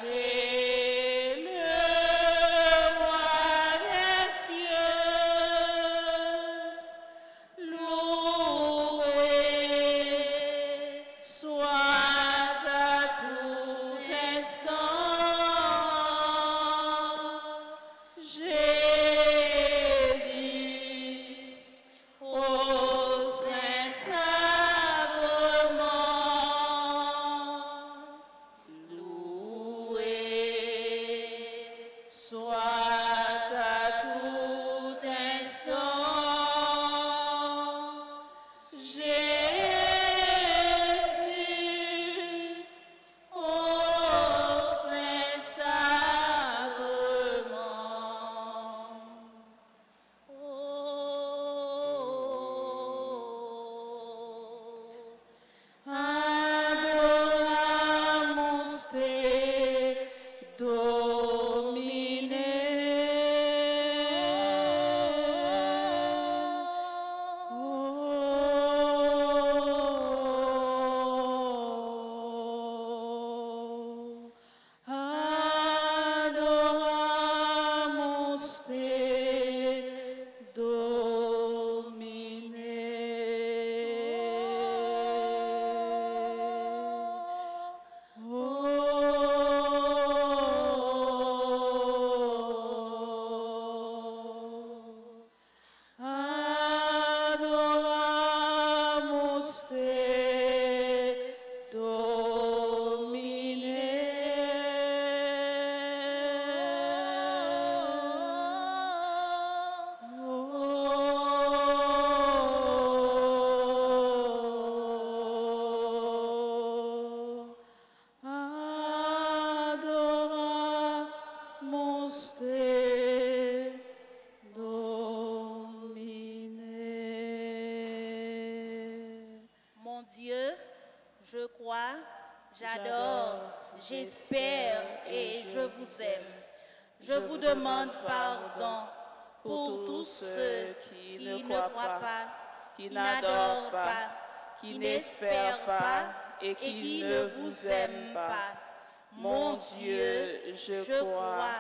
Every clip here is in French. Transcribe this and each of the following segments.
je crois, j'adore, j'espère et je vous aime. Je vous demande pardon pour tous ceux qui ne croient pas, qui n'adorent pas, qui n'espèrent pas et qui ne vous aiment pas. Mon Dieu, je crois,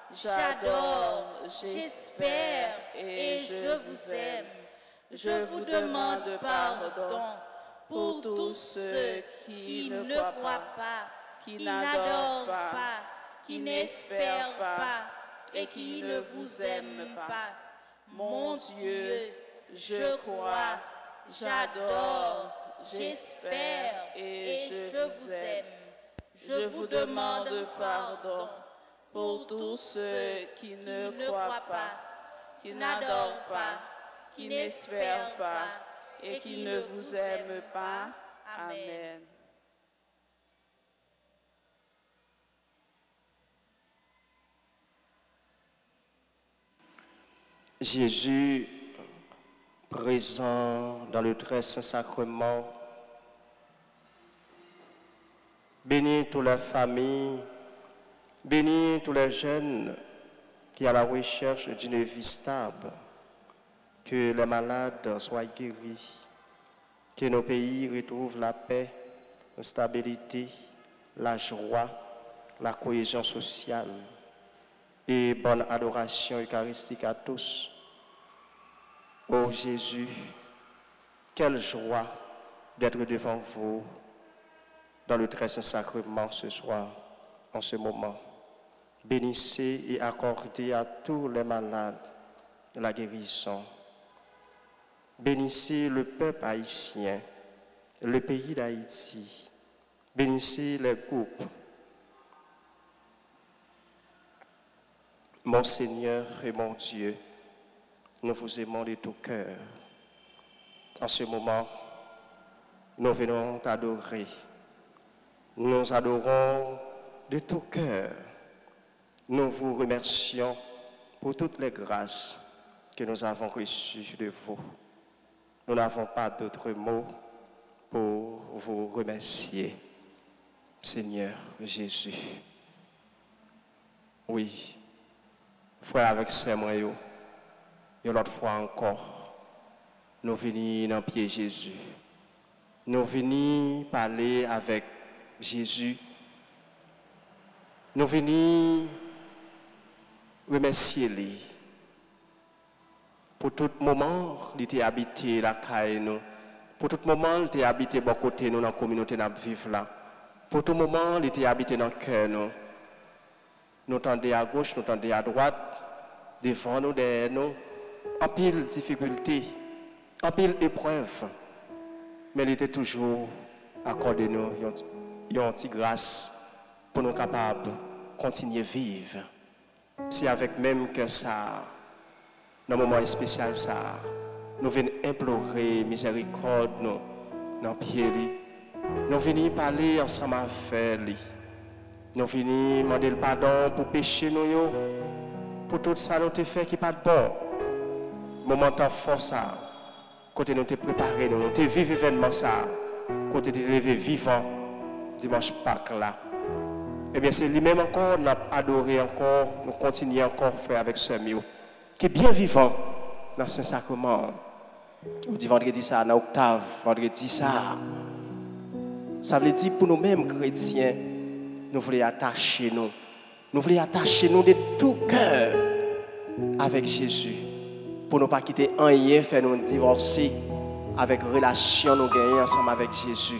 j'adore, j'espère et je vous aime. Je vous demande pardon pour tous ceux qui ne croient pas, qui n'adorent pas, qui n'espèrent pas et qui ne vous aiment pas. Mon Dieu, je crois, j'adore, j'espère et je vous aime. Je vous demande pardon pour tous ceux qui ne croient pas, qui n'adorent pas, qui n'espèrent pas et qui ne vous aiment pas. Amen. Jésus, présent dans le très saint sacrement, bénis toutes les familles, bénis tous les jeunes qui sont à la recherche d'une vie stable, que les malades soient guéris, que nos pays retrouvent la paix, la stabilité, la joie, la cohésion sociale et bonne adoration eucharistique à tous. Ô Jésus, quelle joie d'être devant vous dans le très saint sacrement ce soir, en ce moment. Bénissez et accordez à tous les malades la guérison. Bénissez le peuple haïtien, le pays d'Haïti. Bénissez les groupes. Mon Seigneur et mon Dieu, nous vous aimons de tout cœur. En ce moment, nous venons t'adorer. Nous adorons de tout cœur. Nous vous remercions pour toutes les grâces que nous avons reçues de vous. Nous n'avons pas d'autres mots pour vous remercier, Seigneur Jésus. Oui, frère avec sœur moi, une autre fois encore, nous venons dans le pied Jésus. Nous venons parler avec Jésus. nous venons remercier lui pour tout moment il était habité la caille nous, pour tout moment il était habité bon côté nous dans la communauté nous vivre là, pour tout moment il était habité dans le cœur nous. Nous tendons à gauche, nous tendons à droite, devant nous, derrière nous, en pile difficulté, en pile épreuve, mais il était toujours accordé nous une petite grâce pour nous capables de continuer à vivre. C'est avec même que ça, dans un moment spécial, ça, nous venons implorer miséricorde nous, dans le pied. Nous venons parler ensemble avec lui. Nous venons demander le pardon pour pécher nous, pour tout ça nous fait qui n'est pas bon. Moment de force, côté nous t'es préparé, nous t'es vivre événement ça, côté de lever vivant dimanche Pâques là. Eh bien c'est lui-même encore, nous adoré encore, nous continuons encore frère avec ce mieux, qui est bien vivant dans Saint-Sacrement. On dit vendredi ça, dans octave, vendredi ça. Ça veut dire pour nous-mêmes chrétiens, nous voulons attacher nous. Nous voulons attacher nous de tout cœur avec Jésus. Pour ne pas quitter un rien, faire nous divorcer avec relation nous gagner ensemble avec Jésus.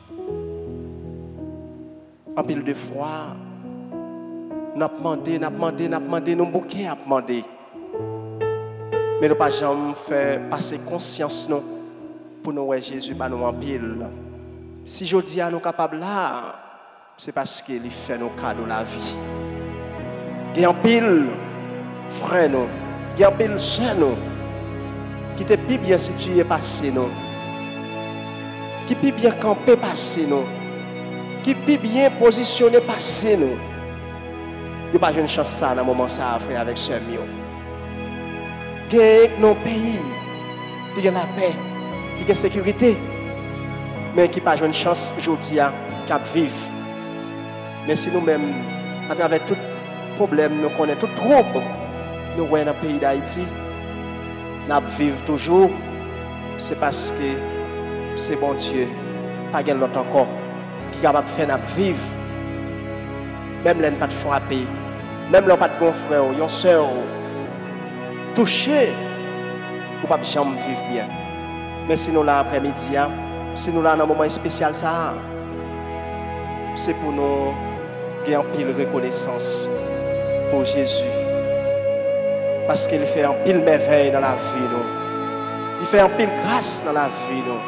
En pile de fois, nous avons demandé, nous bouquets à demander. Mais nous n'avons pas jamais fait passer conscience nous pour nous voir Jésus par nous en pile. Si je dis à nous capables là, c'est parce qu'il fait nos cadeaux la vie. Il y a un pile frère nous, il y a un pile soeur nous, qui était plus bien situé passé nous, qui plus bien campé passé nous, qui plus bien positionné passé nous. Il n'y a pas une chance ça dans le moment ça frère avec soeur mio. Il y a nos pays, il y a la paix, il y a la sécurité, mais qui n'a pas une chance aujourd'hui à vivre. Mais si nous-mêmes, à travers tout problème, nous connaissons tout trouble, nous voyons dans le pays d'Haïti, nous vivons toujours, c'est parce que c'est bon Dieu, pas quelqu'un d'autre encore, qui est capable de faire nous vivre. Même les pas de frapper, même les pas de frère, une soeur, touché, pour ne pas jamais vivre bien. Mais si nous là après-midi, si nous là dans un moment spécial, ça, c'est pour nous. Il y a un pile reconnaissance pour Jésus. Parce qu'il fait un pile merveille dans la vie. Nous. Il fait un pile grâce dans la vie. Nous.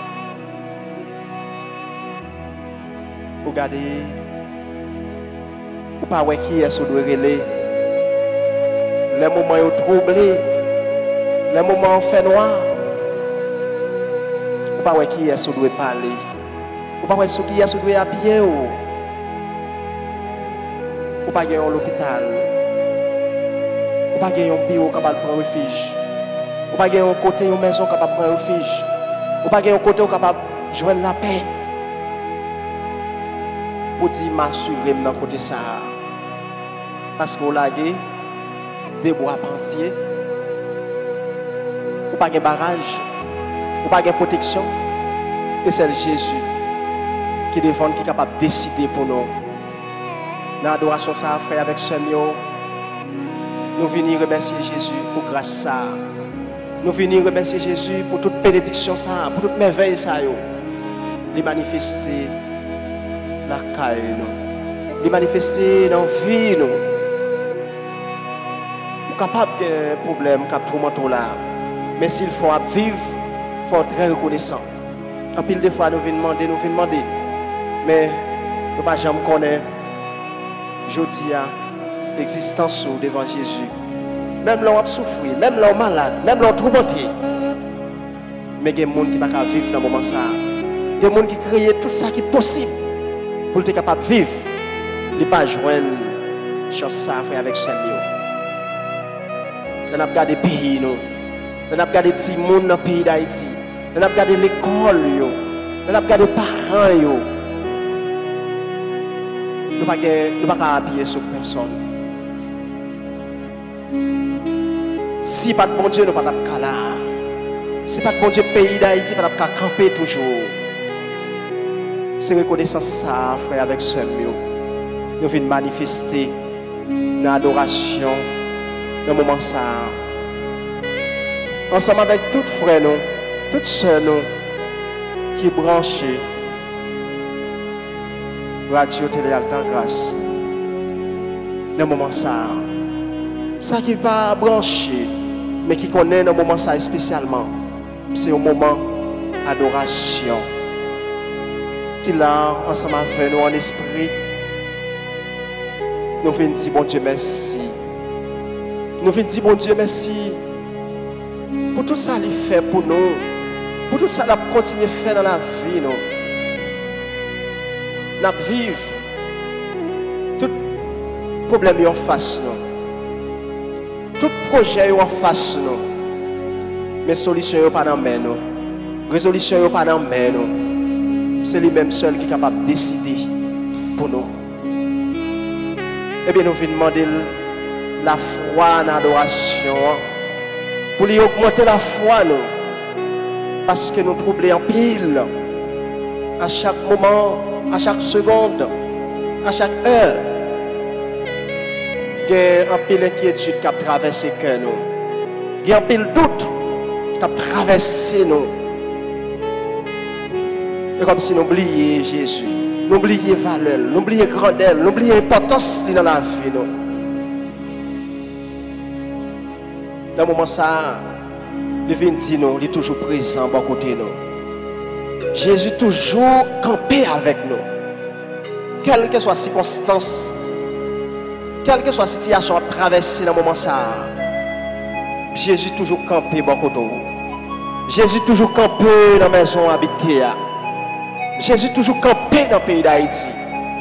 Regardez, vous ne pouvez pas qui est-ce que vous devez relayer. Les moments où troublés, les moments où fait noir. Vous ne pouvez pas qui est-ce que vous devez parler. Vous ne pouvez pas qui est-ce que vous devez habiller. Ou pas gagner l'hôpital, ou pas gagner un bureau capable de prendre refuge, ou pas gagner un côté une maison capable de prendre refuge, ou pas gagner un côté capable de joindre la paix. Pour dire m'assurer dans côté ça, parce qu'on a des bois entiers, ou pas gagner barrage, ou pas gagner protection, et c'est Jésus qui défend, qui est capable de décider pour nous. Dans l'adoration, ça, frère, avec ce mio, nous venons remercier Jésus pour grâce ça. Nous venons remercier Jésus pour toute bénédiction ça, pour toute merveille ça. Les manifester la caille, les manifester dans la vie. Nous sommes capables de problèmes, de tourments là. Mais s'il faut vivre, il faut être très reconnaissant. En pile de fois, nous venons demander. Mais nous ne pouvons jamais connaître. Je dis à l'existence devant Jésus. Même là on a souffert, même là on est malade, même là on est tourmenté. Mais il y a des gens qui ne peuvent pas vivre dans ce moment. Il y a des gens qui créent tout ça qui est possible pour être capable de vivre. Ils ne peuvent pas joindre chose ça avec ce mieux. On a regardé le pays, on a regardé les gens dans le pays d'Haïti, on a regardé l'école, on a regardé les parents. Nous ne pouvons pas appuyer sur personne. Si pas de bon Dieu, nous ne pouvons pas là. Si pas de bon Dieu, le pays d'Haïti, nous ne pouvons pas camper toujours. C'est reconnaissance ça, frère, avec ce mieux. nous venons manifester dans l'adoration, dans le moment ça. Ensemble avec toutes frères, nous, toutes sœurs, nous, qui branchent Radio Télé Alta Grâce. Dans le moment ça. Ça qui va brancher, mais qui connaît dans le moment ça spécialement, c'est un moment d'adoration. Qui là, ensemble avec nous en esprit, nous venons dire bon Dieu merci. Nous venons dire bon Dieu merci pour tout ça qu'il fait pour nous, pour tout ça qu'il continue à faire dans la vie. Nous vivons tout problème en face nous, tout projet en face nous, mais solution n'est pas dans main nous, résolution n'est pas dans main nous. C'est lui-même seul qui est capable de décider pour nous. Eh bien, nous venons demander la foi en adoration pour lui augmenter la foi nous, parce que nous troublons en pile à chaque moment, à chaque seconde, à chaque heure. Il y a un pile inquiétude qui a traversé le cœur nous. Il y a un pile doute qui a traversé nous. C'est comme si nous oublions Jésus, nous oublions valeur, nous oublions grandeur, nous oublions l'importance dans la vie. Nous. Dans le moment ça, il vient dire nous, il est toujours présent à côté de nous. Jésus toujours campé avec nous. Quelle que soit la circonstance, quelle que soit la situation à traverser dans le moment ça, Jésus toujours campé à côté de nous. Jésus toujours campé dans la maison habitée. Jésus toujours campé dans le pays d'Haïti.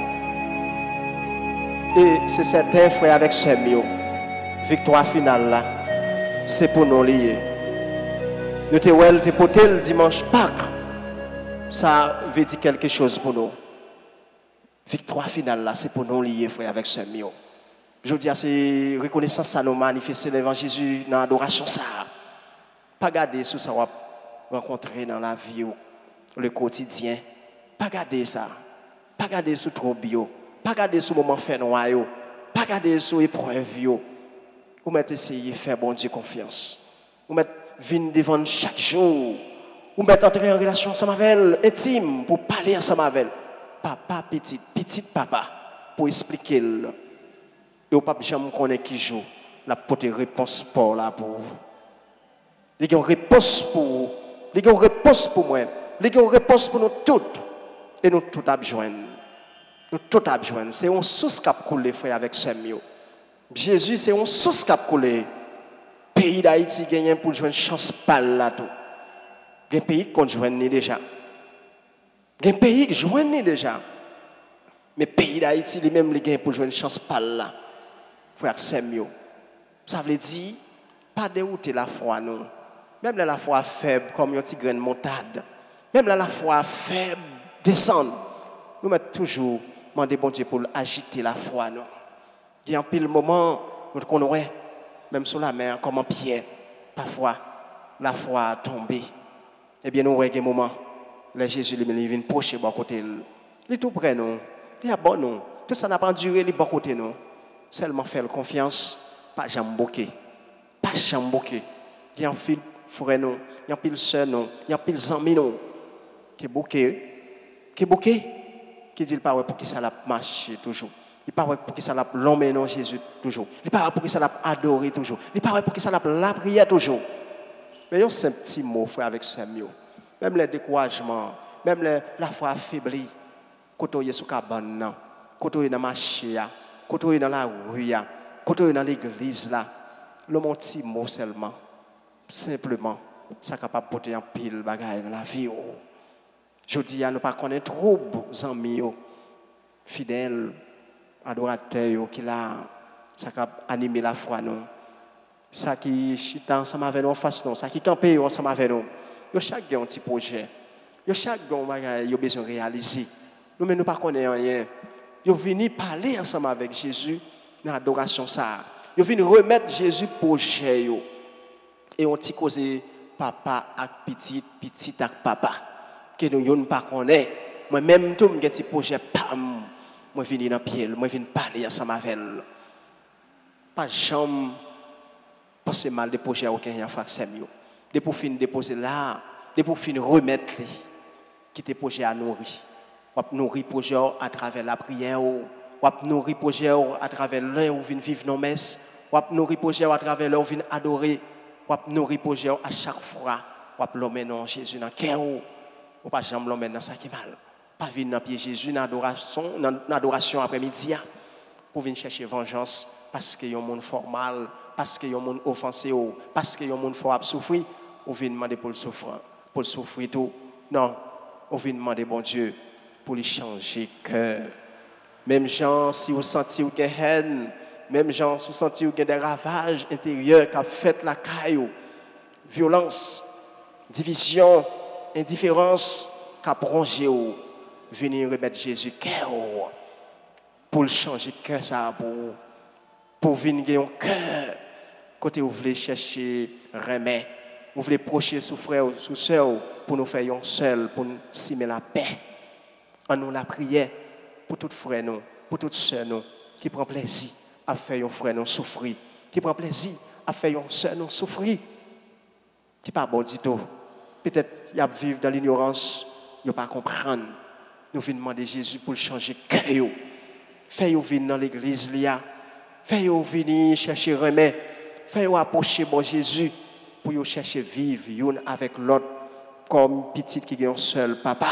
Et c'est certain, frère, avec ce mieux. Victoire finale là, c'est pour nous lier. Nous te well, te poté le dimanche Pâques. Ça veut dire quelque chose pour nous. Victoire finale là, c'est pour nous lier, frère, avec ce mieux. Je dis, c'est reconnaissance ça nous manifester devant Jésus dans l'adoration ça. Pas garder ce que ça va rencontrer dans la vie, le quotidien. Pas garder ça. Pas garder ce trop bio. Pas garder ce moment fait noyau. Pas garder ce épreuve. Vous mettez essayer de faire bon Dieu confiance. Vous mettez venir devant chaque jour. Vous mettez entrer en relation ensemble avec elle, intime, pour parler ensemble avec elle. Papa, petit papa, pour expliquer. Et au pape jamais connaît qui joue. La porte réponse pour là pour. Il y a une réponse pour vous. Il y a une réponse pour moi. Il y a une réponse pour nous toutes. Et nous tout abjoignons. Nous tout abjoignons. C'est une source qui a coulé, frère, avec ce mieux. Jésus, c'est une source qui a coulé. Le pays d'Haïti gagne pour jouer une chance pâle là tout. Il y a un pays qu'on joue déjà. Il y a un pays qui joue déjà. Mais le pays d'Haïti lui-même, il gagne pour jouer une chance pâle là. Frère, c'est mieux. Ça veut dire, pas dérouter la foi, non. Même la foi faible, comme un petit grain de montagne. Même la foi faible, descendre. Nous mettons toujours demander bon Dieu pour agiter la foi. Non? Il y a un pile moment où on aurait, même sur la mer, comme en pierre, parfois, la foi a tombé. Eh bien, nous avons un moment, là, Jésus lui vient proche de côté. Il est tout près, nous. Il est bon, nous. Tout ça n'a pas duré, il est bon côté, nous. Seulement faire confiance, pas jamboquer. Pas jamboquer. Il y a un fil frère, nous. Il y a un pile sœur, nous. Il y a un pile amis, nous. Qui est bouquet, qui dit pas pour qui ça l'a marché toujours. Il pas pour qui ça l'a l'homme non Jésus toujours. Il pas pour qui ça l'a adoré toujours. Il pas pour qui ça l'a la prière toujours. Mais un simple petit mot frère avec ce mieux. Même les découragements, même la foi affaiblie, quand on est sous cabane, quand on est dans marché, quand on est dans la rue, quand on est dans l'église là, le mon petit mot seulement, simplement, ça capable porter un pile bagaille dans la vie. Je dis à nous pas connaître trop amis fidèles adorateurs qui là ça cap animer la foi nous ça qui chita ensemble avec nous en face nous ça qui camper ensemble avec nous yo chaque un petit projet yo chaque bagage yo besoin réaliser nous mais nous pas connaît rien yo venu parler ensemble avec Jésus dans l'adoration ça yo venu remettre Jésus projet yo et on ti causer papa avec petit avec papa que nous ne pas connaît moi même tout mon petit projet pam moi venir dans pied, moi venir parler ensemble avec elle. Pas jamais penser mal de projet aucun frère Samuel. De pour finir déposer là, de pour finir remettre qui te projet à nourrir. On nourrir projet à travers la prière, on nourrir projet à travers l'heure où vient vivre nos messes, on nourrir projet à travers l'heure où vient adorer, on nourrir projet à chaque fois, on l'emmène dans Jésus dans cœur, on pas jamais l'emmène dans ça qui mal. Pas venir dans pied Jésus dans adoration après-midi pour venir chercher vengeance parce que yon monde formal, parce que yon monde offensé, parce que yon monde fort souffrir, on vient demander pour le souffrir tout. Non, on vient demander bon Dieu pour lui changer cœur. Même gens si vous sentez ou gain haine, même gens si vous sentez ou gain des ravages intérieurs qui a fait la caillou, violence, division, indifférence qui a bronché ou venir remettre Jésus cœur pour le changer cœur ça pour venir gagner un cœur côté vous voulez chercher remède vous voulez procher sous frère ou sous sœur pour nous faire un seul pour nous simer la paix en nous la prière pour tout frère nous pour toute sœur nous qui prend plaisir à faire un frère nous souffrir qui prend plaisir à faire un sœur nous souffrir qui pas bon du tout peut-être y a vivre dans l'ignorance y a pas comprendre nous venons demander Jésus pour changer cœur. Fais-vous venir dans l'église, fais-vous venir chercher remède, fais-vous approcher bon Jésus pour vous chercher vivre l'une avec l'autre comme petite qui est un seul papa.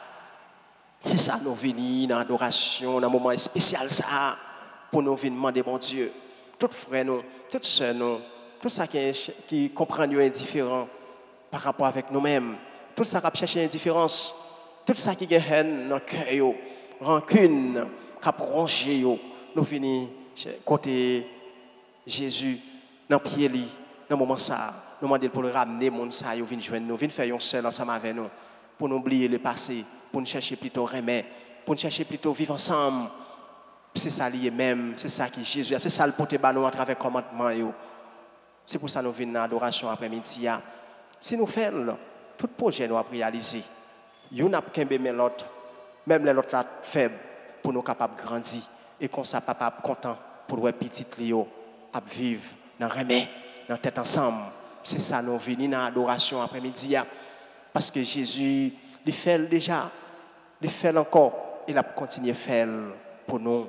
C'est ça nous venons dans l'adoration, dans un moment spécial ça, pour nous venir demander bon Dieu. Tout frère nous, toutes sœurs nous, tout ça qui comprend nous indifférent par rapport avec nous-mêmes, tout ça qui cherche indifférence. Tout ça qui est haine dans le cœur, rancune, qui a rongé, nous venons côté Jésus, dans le pied, dans le moment ça, nous demandons pour le ramener, nous venons joindre nous, venons faire un seul ensemble avec nous, pour nous oublier le passé, pour nous chercher plutôt remède, pour nous chercher plutôt vivre ensemble. C'est ça lié même, c'est ça qui est Jésus, c'est ça le porter ballon à travers le commandement. C'est pour ça que nous venons dans l'adoration après-midi. Si nous faisons, tout projet nous a réalisé. Nous n'avons qu'un mais l'autre, même l'autre faible, pour nous capables de grandir. Et qu'on soit papa content pour voir petit Léo à vivre dans le remède, dans la tête ensemble. C'est ça, nous venons dans l'adoration après-midi. Parce que Jésus, il fait déjà, il fait encore, il a continué à faire pour nous.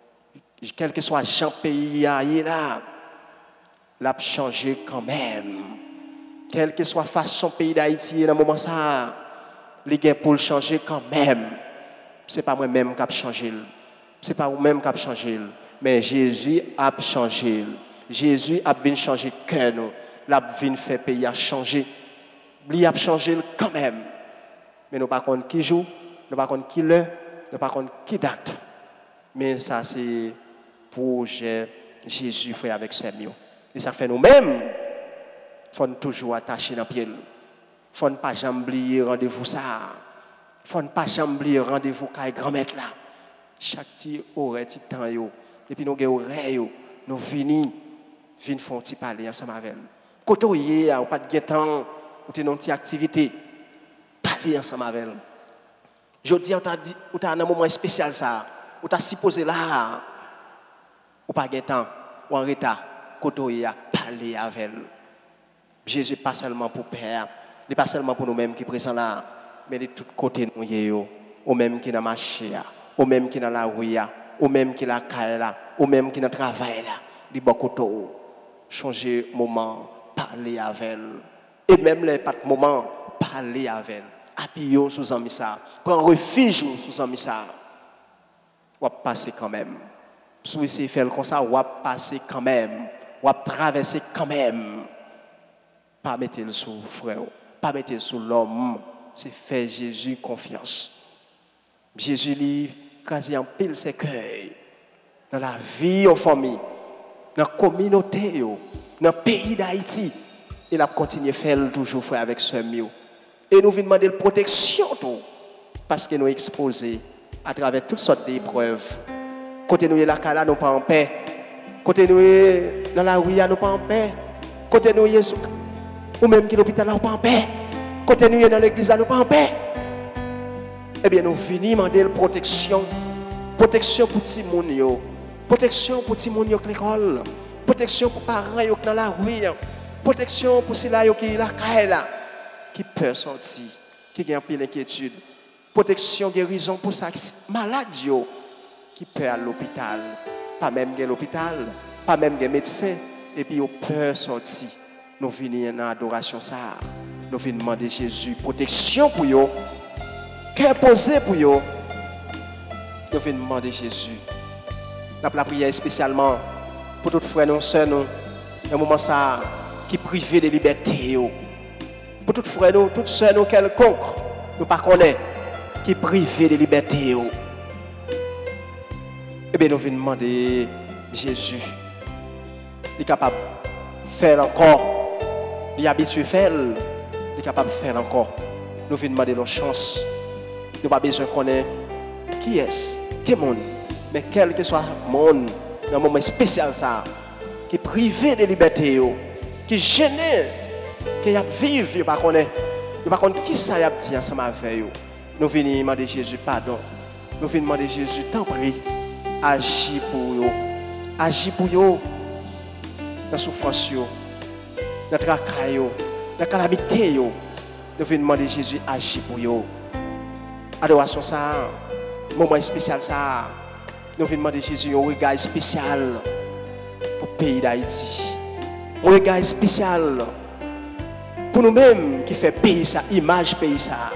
Quel que soit Jean pays, il a changé quand même. Quelle que soit la façon pays d'Haïti, dans le moment ça, les gars pour le changer quand même. Ce n'est pas moi-même qui a changé. Ce n'est pas vous-même qui a changé. Mais Jésus a changé. Jésus a venu changer le cœur. Il a venu faire pays à changer. Il a changé quand même. Mais nous ne savons pas qui joue, nous ne savons pas qui l'heure, nous ne savons pas qui date. Mais ça, c'est pour Jésus fait avec ses mieux. Et ça fait nous-mêmes. Il faut toujours attacher dans le pied. Il ne faut pas jamais oublier rendez-vous ça. Il ne faut pas jamais oublier rendez-vous avec grand-mère là. Chaque petit aurait petit temps. Et puis nous avons oreilles. Nous venons faire un petit parler ensemble avec elle. Quand on y est, on n'a pas de temps, on a une petite activité. Parler ensemble avec elle. Je dis, on a un moment spécial ça. On t'a supposé là. On n'a pas de temps, ou en retard. Quand on y est, parler avec elle. Jésus pas seulement pour Père, il n'est pas seulement pour nous-mêmes qui sont présents là, mais de tous côtés nous y au même qui dans marché, au même qui dans la rue, au même qui dans la caille là, au même qui dans le travail là, il beaucoup de changer moment, parler avec elle. Et même les pas de moment, parler avec elle. Appuyez sous un missa, prendre refuge sous un missa. On va passer quand même. Si vous faire comme ça, on va passer quand même. On va traverser quand même. Pas mettre le sous frère, pas mettre le sous l'homme, c'est faire Jésus confiance. Jésus lui quasi en pile ses cœurs dans la vie en famille, dans la communauté, dans le pays d'Haïti. Il a continué à faire toujours frère avec ce mieux. Et nous venons demander protection tout, parce que nous sommes exposés à travers toutes sortes d'épreuves. Côté nous est là, nous pas en paix. Côté nous est dans la rue, nous pas en paix. Côté nous est ou même qui l'hôpital n'a pas en paix. Côté nous dans l'église n'a pas en paix. Eh bien nous venons demander la protection protection pour ti moun yo, protection pour ti moun yo à l'école, protection pour parents yo dans la rue, protection pour ceux là yo qui la caille là, qui peur sortir, qui a un peu d'inquiétude, protection guérison pour ça malade yo qui peur à l'hôpital, pas même à l'hôpital, pas même des médecins et puis yo peur sortir. Nous venons dans l'adoration ça, nous venons demander Jésus protection pour yo, cœur posé pour yo. Nous venons demander Jésus. Nous la prière spécialement pour toutes frères et sœurs nous, un moment ça qui privé de liberté yo. Pour toutes frères nous, toutes sœurs nous quelconque, nous pas connaît qui privé de liberté yo. Eh bien nous venons demander Jésus. Il est capable de faire encore. Il est habitué à faire. Il est capable de faire encore. Nous venons demander nos chances. Nous n'avons pas besoin de connaître qui est-ce, quel monde. Mais quel que soit le monde, dans un moment spécial, ça, qui est privé de liberté, qui est gêné, qui a vivre, il ne connaît pas qui ça y a dit ensemble avec eux. Nous venons demander Jésus pardon. Nous venons demander Jésus, t'en prie, agis pour eux. Agis pour eux. Dans la souffrance, dans le travail, dans la calamité, nous venons demander Jésus agir pour eux. Adoration ça, moment spécial ça, nous venons demander Jésus un regard spécial pour le pays d'Haïti. Un regard spécial pour nous-mêmes qui fait pays ça, image pays ça.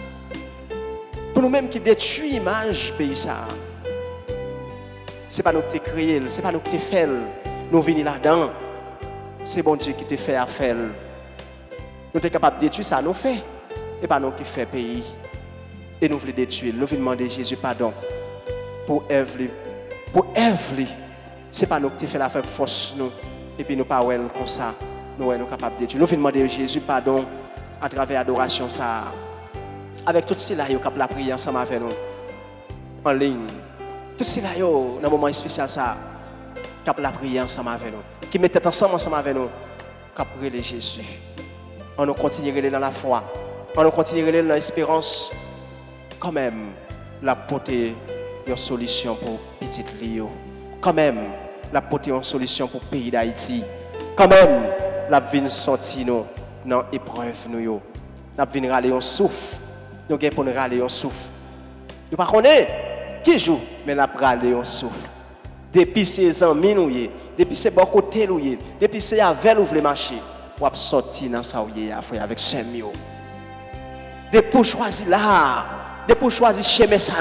Pour nous-mêmes qui détruit image pays ça. Ce n'est pas nous qui créé, ce n'est pas nous qui fait. Nous venons là-dedans. C'est bon Dieu qui te fait à faire. Nous sommes capables de détruire ça, nous fait. Et pas nous qui fait pays. Et nous voulons détruire. Nous voulons demander Jésus pardon. Pour Evely. Pour Evely. Ce n'est pas nous qui fait la force nous. Et puis nous pas comme ça. Nous sommes capables de détruire. Nous voulons demander Jésus pardon à travers l'adoration ça. Avec tout cela, nous avons la prière ensemble avec nous. En ligne. Tout cela, dans un moment spécial ça. Cap la prière ensemble avec nous, qui mettent ensemble avec nous, cap prier Jésus. On nous continuer dans la foi, on nous continuer dans l'espérance, quand même, la porter une solution pour petit Lio, quand même, la porter une solution pour le pays d'Haïti, quand même, la venir sortir nous dans l'épreuve nous, la venir râler on souffle, nous gain pour nous râler on souffle. Nous pas connaît qui joue, mais la râler on souffle. Depuis ces amis nous, depuis ces bons côtés nous, depuis ces avec nous voulez marcher, on va sortir dans ça avec Samuel. Depuis pour choisir là, depuis pour choisir chemin ça,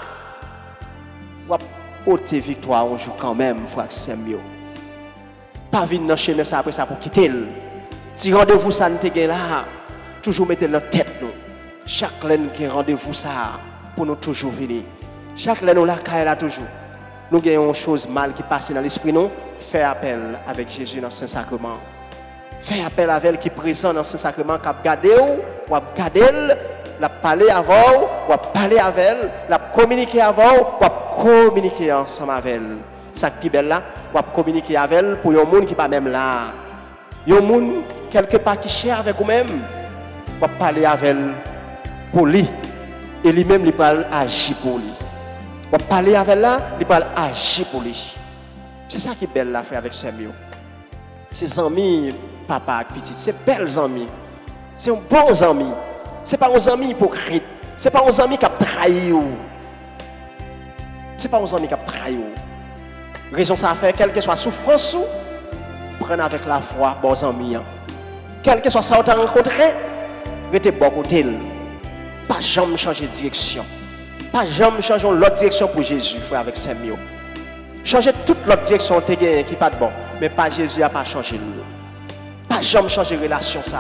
on va porter victoire un jour quand même, frère Samuel. Pas venir dans chemin ça après ça pour quitter. Si rendez-vous ça nous te là, toujours mettre dans tête nous. Chaque laine qui rendez-vous ça pour nous toujours venir. Chaque laine nous la caille là toujours. Nous avons une chose mal qui passe dans l'esprit, nous, faire appel avec Jésus dans le Saint-Sacrement. Faire appel avec elle qui est présent dans le Saint-Sacrement, qui a gardé ou a gardé, la parler avant, ou a parler avec elle, la communiquer avant, ou a communiquer ensemble avec elle. Ça qui est belle là, ou a communiquer avec elle pour un monde qui n'est pas même là. Un monde quelque part qui cher avec vous-même, ou a parler avec elle pour lui. Et lui-même, il va agir pour lui. On va parler avec là, il va agir pour lui. C'est ça qui est belle l'affaire avec Samuel. Ses amis, papa et petit, c'est belles amis. C'est un bon ami. Ce n'est pas un ami hypocrite. Ce n'est pas un ami qui a trahi. Ce n'est pas un ami qui a trahi. Raison ça fait, quelle que soit souffrance, prenez avec la foi, bons amis. Quel que soit ça que vous avez rencontré, restez bon côté. Pas jamais changer de direction. Pas jamais changer l'autre direction pour Jésus, frère, avec Samuel. Changer toute l'autre direction qui n'est pas de bon. Mais pas Jésus n'a pas changé. Pas jamais changer relation ça.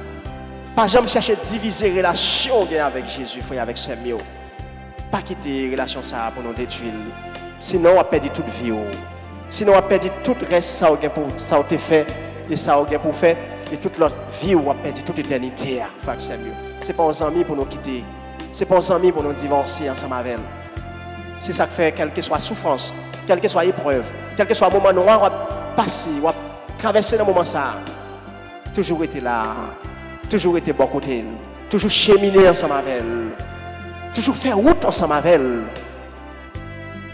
Pas jamais chercher à diviser relation avec Jésus, frère, avec Samuel. Pas quitter relation ça pour nous détruire. Sinon, on a perdu toute vie. Sinon, on a perdu tout le reste ça a été fait et ça a été pour faire. Et toute l'autre vie, on a perdu toute éternité, frère Samuel. Ce n'est pas aux amis pour nous quitter. Ce n'est pas aux amis pour nous divorcer ensemble avec elle. C'est ça qui fait, quelle que soit souffrance, quelle que soit épreuve, quel que soit moment noir, on va passer, on va traverser le moment ça. Toujours été là, toujours été bon côté, toujours cheminer ensemble avec elle, toujours faire route ensemble avec elle.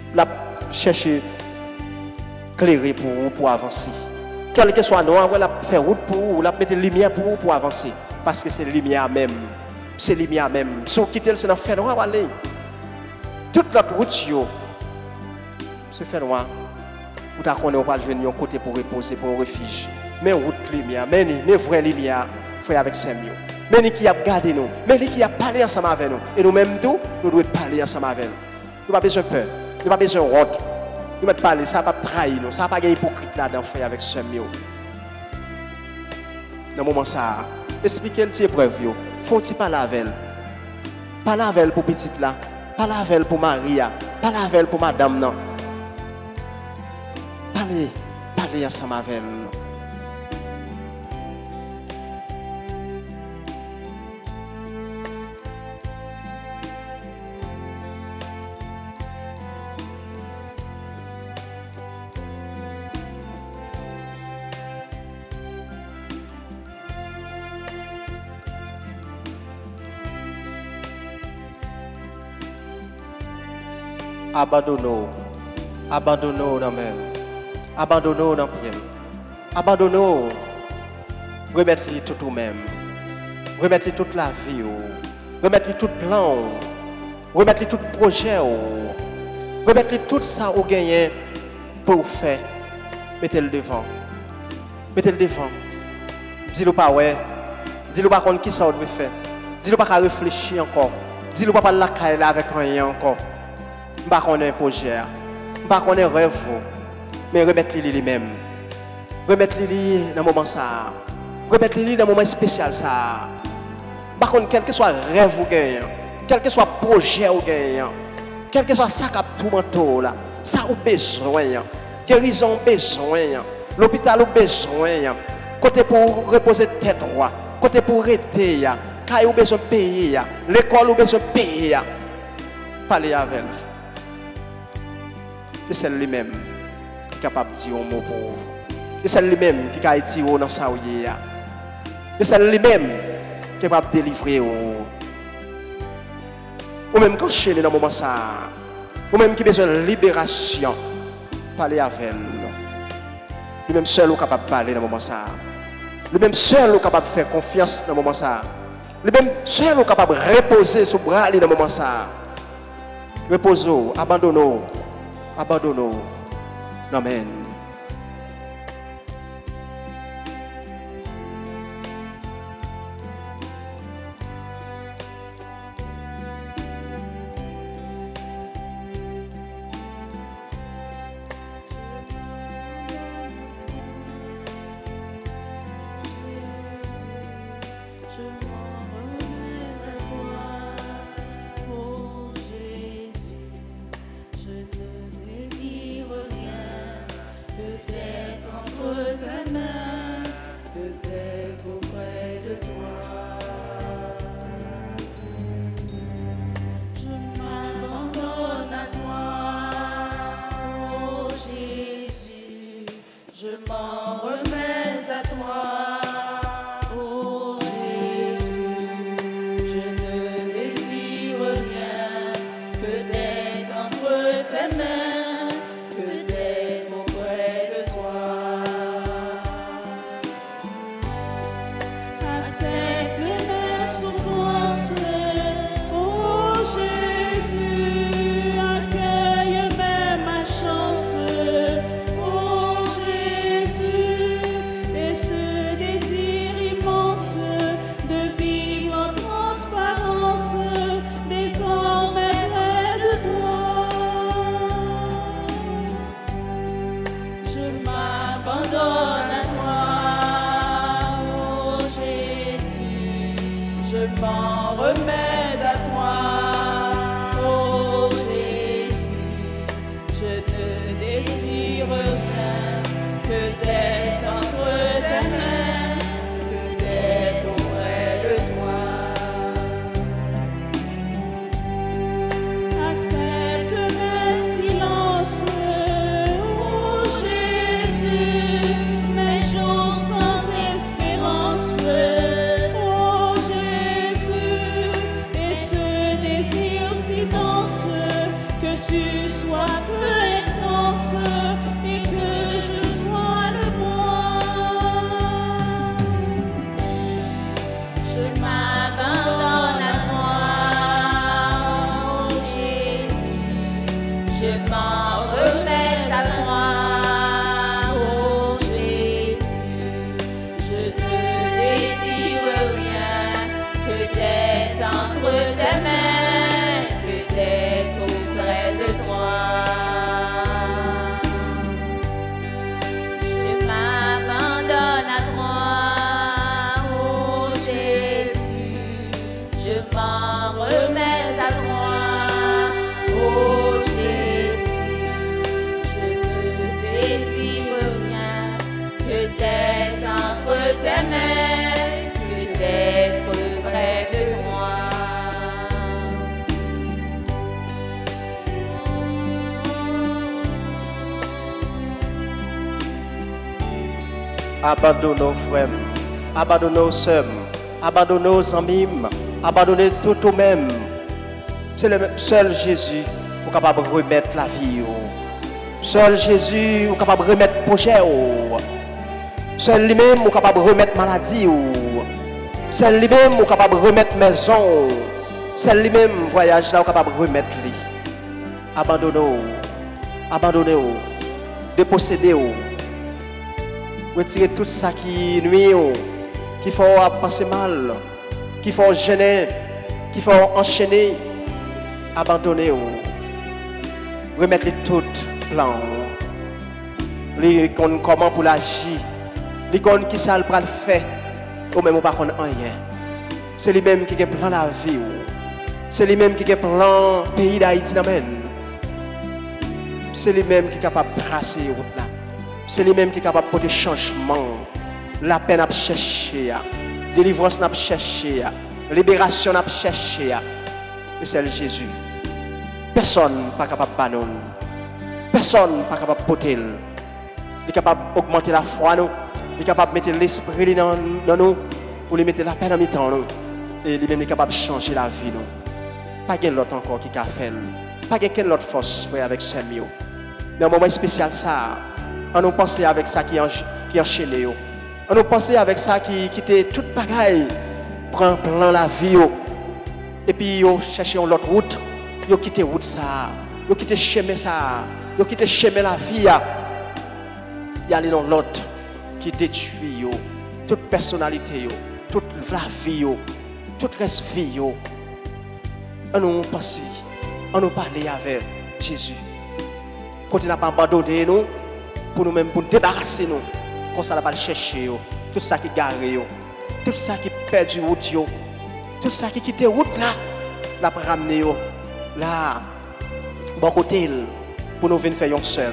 la chercher clairer pour avancer. Quel que soit noir, la faire route pour vous, la mettre lumière pour avancer. Parce que c'est lumière même. C'est lumière même. Si vous quittez, c'est dans le fait noir, aller. Toute notre route, c'est fait noir. Vous ne pouvez pas venir un côté pour reposer, pour un refuge. Mais route lumière, mais une vraie lumière, frère avec Samuel. Mais qui a gardé nous, mais qui a parlé ensemble avec nous. Et nous-mêmes, nous devons parler ensemble avec nous. Nous n'avons pas besoin de peur, nous n'avons pas besoin de honte. Nous ne parler, ça ne va pas trahir nous, ça ne va pas être hypocrite là-dedans, frère avec Samuel. Dans le moment ça, expliquez les épreuves, faut-il parler avec elle. Parler avec elle pour petite là, parler avec elle pour Maria, parler avec elle pour madame non. Parler ensemble avec elle. Abandonnons dans même. Abandonnons dans rien. Abandonnons. Remettez tout nous-mêmes. Remettez toute la vie. Remettez tout plan. Remettez tout projet. Remettez tout ça au gagné pour faire. Mettez-le devant. Mettez-le devant. Dis-le pas ouais. Dis-le pas qu'on qui ça on doit faire. Dis-le pas qu'à réfléchir encore. Dis-le pas la caille avec rien encore. Pas qu'on ait un projet, pas qu'on ait un rêve, mais remettre-le lui-même. Remettre-le dans le moment ça. Remettre-le dans le moment spécial ça. Pas qu'on quel que soit le rêve ou gagnant, quel que soit le projet ou gagnant, quel que soit ça qui a tout manteau là, ça ou besoin, guérison besoin, l'hôpital ou besoin, côté pour reposer tête droite, côté pour arrêter, caille ou besoin payer, l'école ou besoin payer. Parlez avec elle. C'est celle lui-même qui est capable de dire un mot pour vous. C'est celle lui-même qui est capable de dire dans sa vie. C'est celle lui-même qui est capable de délivrer. Ou même quand je suis dans le moment ça, ou même qui a besoin de libération, parler avec elle. Lui-même seul est capable de parler dans le moment ça. Lui-même seul est capable de faire confiance dans le moment ça. Lui-même seul est capable de reposer sur le bras dans le moment ça. Reposons, abandonnons. Abandonnons. Amen. Tu sois Abandonnez nos frères, abandonnez nos sœurs, abandonnez nos amis, abandonnez tout nous-mêmes. C'est le seul Jésus qui est capable de remettre la vie. Seul Jésus qui est capable de remettre le projet. Seul lui-même qui est capable de remettre la maladie. Seul lui-même qui est capable de remettre la maison. Seul lui-même voyage là qui est capable de remettre lui. Abandonnez-vous. Abandonnez-vous. Dépossédez-vous. Retirez tout ça qui nuit, qui faut penser mal, qui faut gêner, qui faut enchaîner. Abandonnez-vous. Remettez tout plan. Comment pour l'agir. L'icône qui ça le fait. Ou même pas rien. C'est lui-même qui a plan la vie. C'est lui-même qui a plan pays d'Haïti. C'est lui-même qui est capable de tracer la route là. C'est lui-même qui est capable de porter changement. La paix n'a pas cherché. Délivrance n'a pas cherché. Libération n'a pas cherché. Et c'est Jésus. Personne n'est pas capable de bannonner. Personne n'est pas capable de porter. Il est capable d'augmenter la foi. Il est capable de mettre l'esprit dans nous. Pour lui mettre la paix dans le temps. Et lui-même est capable de changer la vie. Pas de l'autre encore qui a fait. Pas de l'autre force avec ce mieux. Dans un moment spécial, ça. On nous pensait avec ça qui enchaîné. On nous pensait avec ça qui était tout pareil. Prend plan la vie. Et puis, on cherchait l'autre route. On quitté route ça. On quitté chemin ça. On quitté chemin la vie. Il y a dans l'autre qui détruit toute personnalité, toute la vie, toute reste vie. On nous pensait, on nous parlait avec Jésus. Quand il n'a pas abandonné nous, pour nous-mêmes, pour nous débarrasser nous, comme ça, on va chercher tout ça qui est garé, tout ça qui perd du route, tout ça qui quitte la route là, la ramener là, bon côté, pour nous venir faire un seul,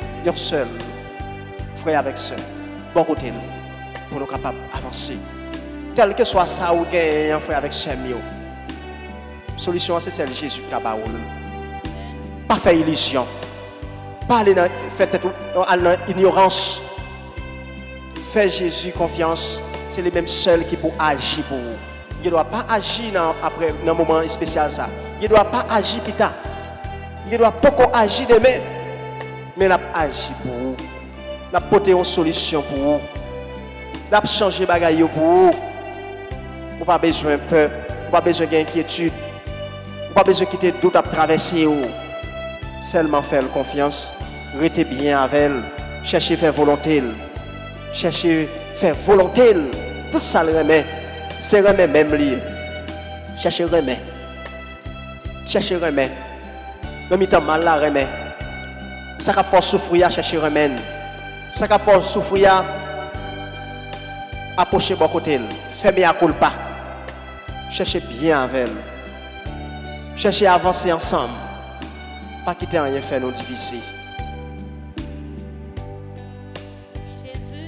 frère avec sœur, bon côté, pour nous capables d'avancer. Tel que soit ça ou un frère avec sœur, solution c'est celle de Jésus qui a pas faire illusion. Pas aller dans l'ignorance. Fais Jésus confiance. C'est les mêmes seuls qui peuvent agir pour vous. Il ne doit pas agir dans un moment spécial. Ça. Il ne doit pas agir plus tard. Il ne doit pas agir demain. Mais il a agi pour vous. Il a porté une solution pour vous. Il a changé les bagailles pour vous. Vous n'avez pas besoin de peur. Vous n'avez pas besoin d'inquiétude. Vous n'avez pas besoin de quitter doute à traverser. Seulement faire confiance, restez bien avec elle, cherchez faire volonté, cherchez faire volonté, tout ça le remet, c'est remet même lié, cherchez remet, le mi-temps mal la remet, ça qu'a force souffrir, cherchez remet, ça qu'a force souffrir, approchez bon côté, fermez à culpa, cherchez bien avec elle, cherchez à avancer ensemble. Pas quitter rien faire nous diviser. Jésus,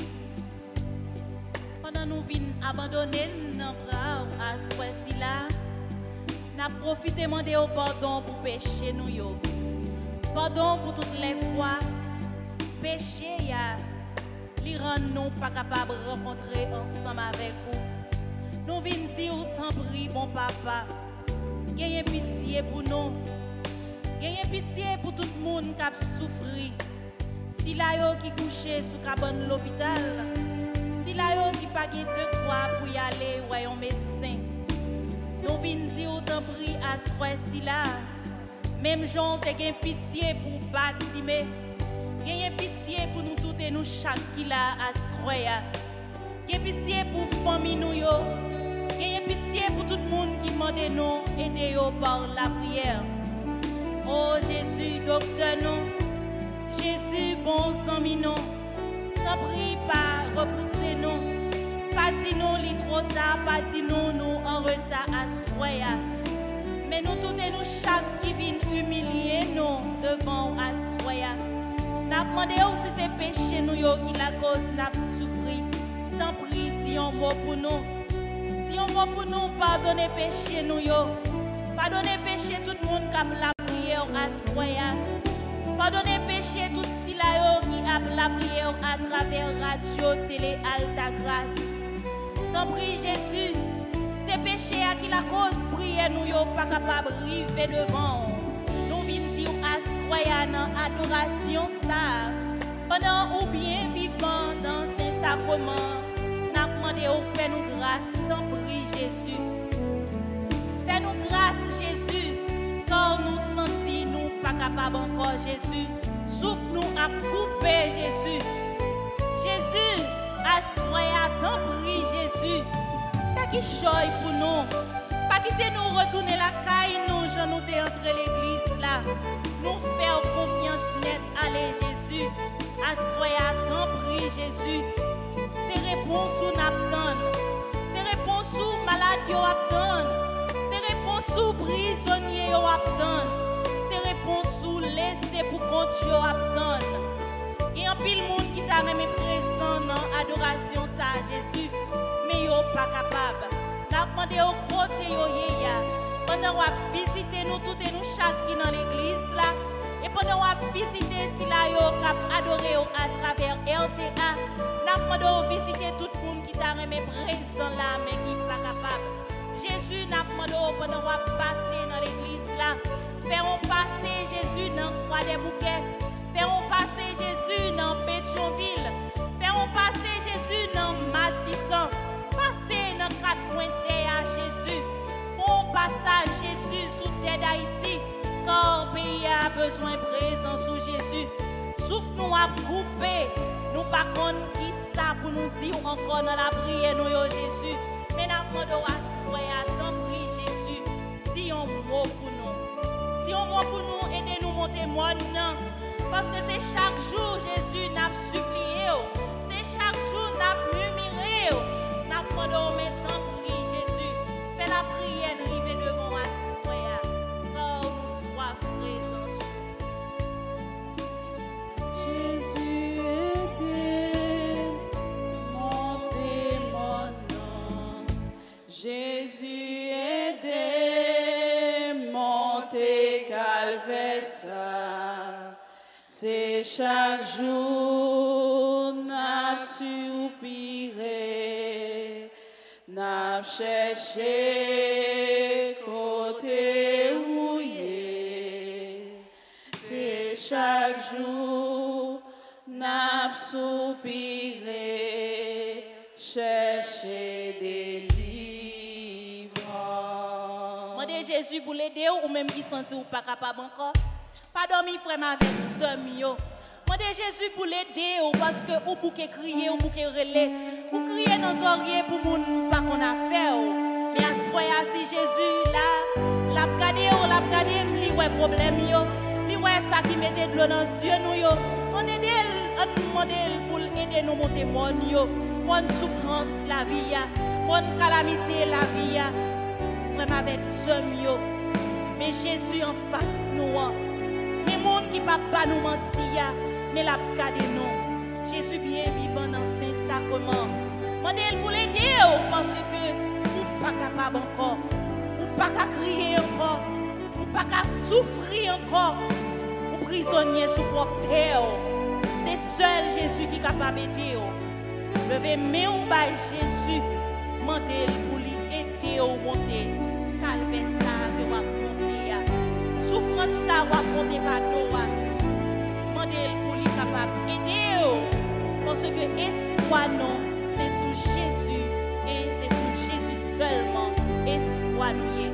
pendant nous venons abandonner nos bras à ce là, nous profitons de demander pardon pour pécher nous. Pardon pour toutes les fois. Péché, il rend nous pas capables de rencontrer ensemble avec vous. Nous venons dire, t'en prie, bon papa, ayez pitié pour nous. Ayez pitié pour tout le monde qui a souffert. Si la yo qui couché sous cabane l'hôpital, si la yo qui pas de quoi pour y aller ou un médecin, nous venons dire autant prie à ce fois-ci là. Même gens te gain pitié pour bâtir, gain pitié pour nous toutes et nous chaque qui là à ce fois. Gain pitié pour famille nous yo. Gain pitié pour tout le monde qui demande nous aider yo par la prière. Oh Jésus, docteur non, Jésus, bon ami non, t'en prie pas, repoussez nous, pas dit nous, li trop tard, pas dit nous en retard à ce soir. Mais nous toutes et nous chaque qui vient humilier nous devant à ce soir. N'a demandé si c'est péché nous yo qui la cause n'a souffri. T'en prie, dis un mot pour nous, dis un mot pour nous, pardonnez péché nous yo, pardonnez péché tout le monde qui a la Pardonnez péché tout si la qui a la prière à travers la radio télé Alta Grâce. T'en prie Jésus, ces péchés à qui la cause prière nous yo pas capable river devant. Nous venons dire astroyana adoration ça. Pendant ou bien vivant dans ces sacrements, n'a demandé au fait nous grâce, t'en prie Jésus. Fais-nous grâce Jésus, car nous sentis nous pas capables encore Jésus. Souffle-nous à couper Jésus. Jésus, assoya, t'en prie Jésus. Fais qui choye pour nous. Pas quitter nous retourner la caille, nous, je nous entré l'église là. Nous faire confiance nette, allez Jésus. Assoya, t'en prie Jésus. Ces réponses nous n'attendent. Ces réponses nous malades nous attendent. Ces réponses nous prisonniers nous attendent. Ces réponses nous laissés pour compte nous attendent. Et en pile monde qui t'a même présent dans l'adoration ça Jésus, mais yo pas capable. N'a demandé au côté yo ya. Pendant qu'on visiter nous toutes et nous chaque qui dans l'église là, et pendant qu'on visiter si là yo cap adorer à travers RTA, n'a demandé au visiter tout le monde qui t'a même présent là mais qui pas capable. Jésus n'a demandé pendant qu'on passer dans l'église là, faire passer Jésus dans croix des bouquets. Fais-on passer Jésus dans Pétionville. Fais-on passer Jésus dans Matissan. Passer dans quatre coins de terre à Jésus. Font passage Jésus sous terre d'Haïti. Car le pays a besoin de présence sous Jésus. Souffle-nous à couper. Nous pas contre qui ça pour nous dire encore dans la prière nous yo Jésus. Mais nous demandons à t'en prie Jésus. Dis un mot pour nous. Dis un mot pour nous. Aidez-nous monter mon nom. Parce que c'est chaque jour Jésus n'a supplié, c'est chaque jour n'a murmuré, n'a demandé mais tant prie Jésus, fais la prière arriver devant la citoyen, car nous sois présents. Jésus aidez, montez mon nom. Jésus aidez, montez calvaire. C'est chaque jour n'a soupiré, n'a cherché côté rouillé. C'est chaque jour n'a soupiré, chercher délivrance. Demandez Jésus pour l'aider ou même qui sentit ou pas capable encore. Pas dormir frère avec somme yo. Demandez Jésus pour l'aider parce que ou bouquet crier ou bouquet relais. Ou crier dans oreilles pour moun pas qu'on a fait. Mais à ce point si Jésus là, l'a regardé li ouais problème yo. Li ouais ça qui mettait de l'eau dans les yeux nous yo. On aide on demande pour aider nous monter mon yo. Bonne souffrance la vie ya, bonne calamité la vie ya. Frère avec somme yo. Mais Jésus en face nous. Les gens qui ne peuvent pas nous mentir, mais la garder nous. Jésus bien vivant dans ces sacrements. Demandez pour l'aider parce que vous pas capable encore. Vous pas qu'à crier encore. Vous pas qu'à souffrir encore. Vous prisonnier sous propre terre. C'est seul Jésus qui est capable d'aider. Levez main ou bas Jésus. Demandez pour l'aider ou monter. Calvez ça que vous monter. Souffrance ça va monter par toi. Demandez pour lui capable d'aider parce que espoir non c'est sous Jésus et c'est sous Jésus seulement espoir nous.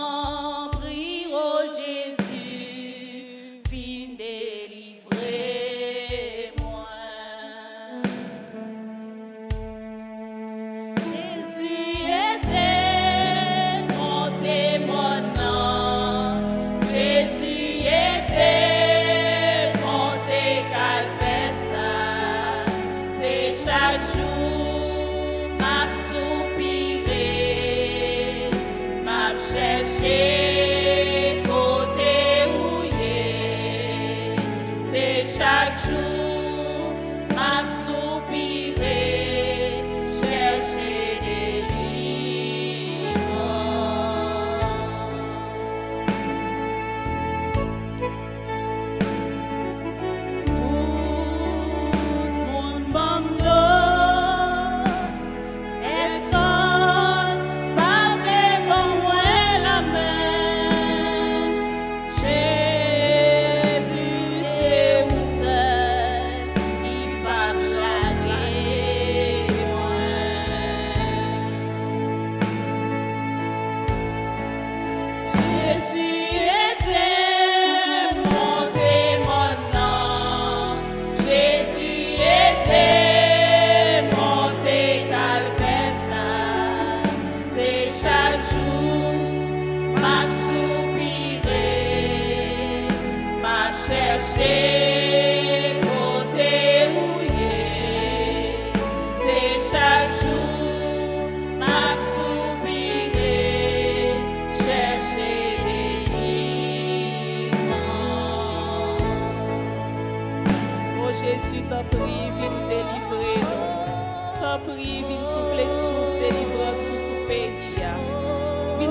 Jésus, viens délivrer.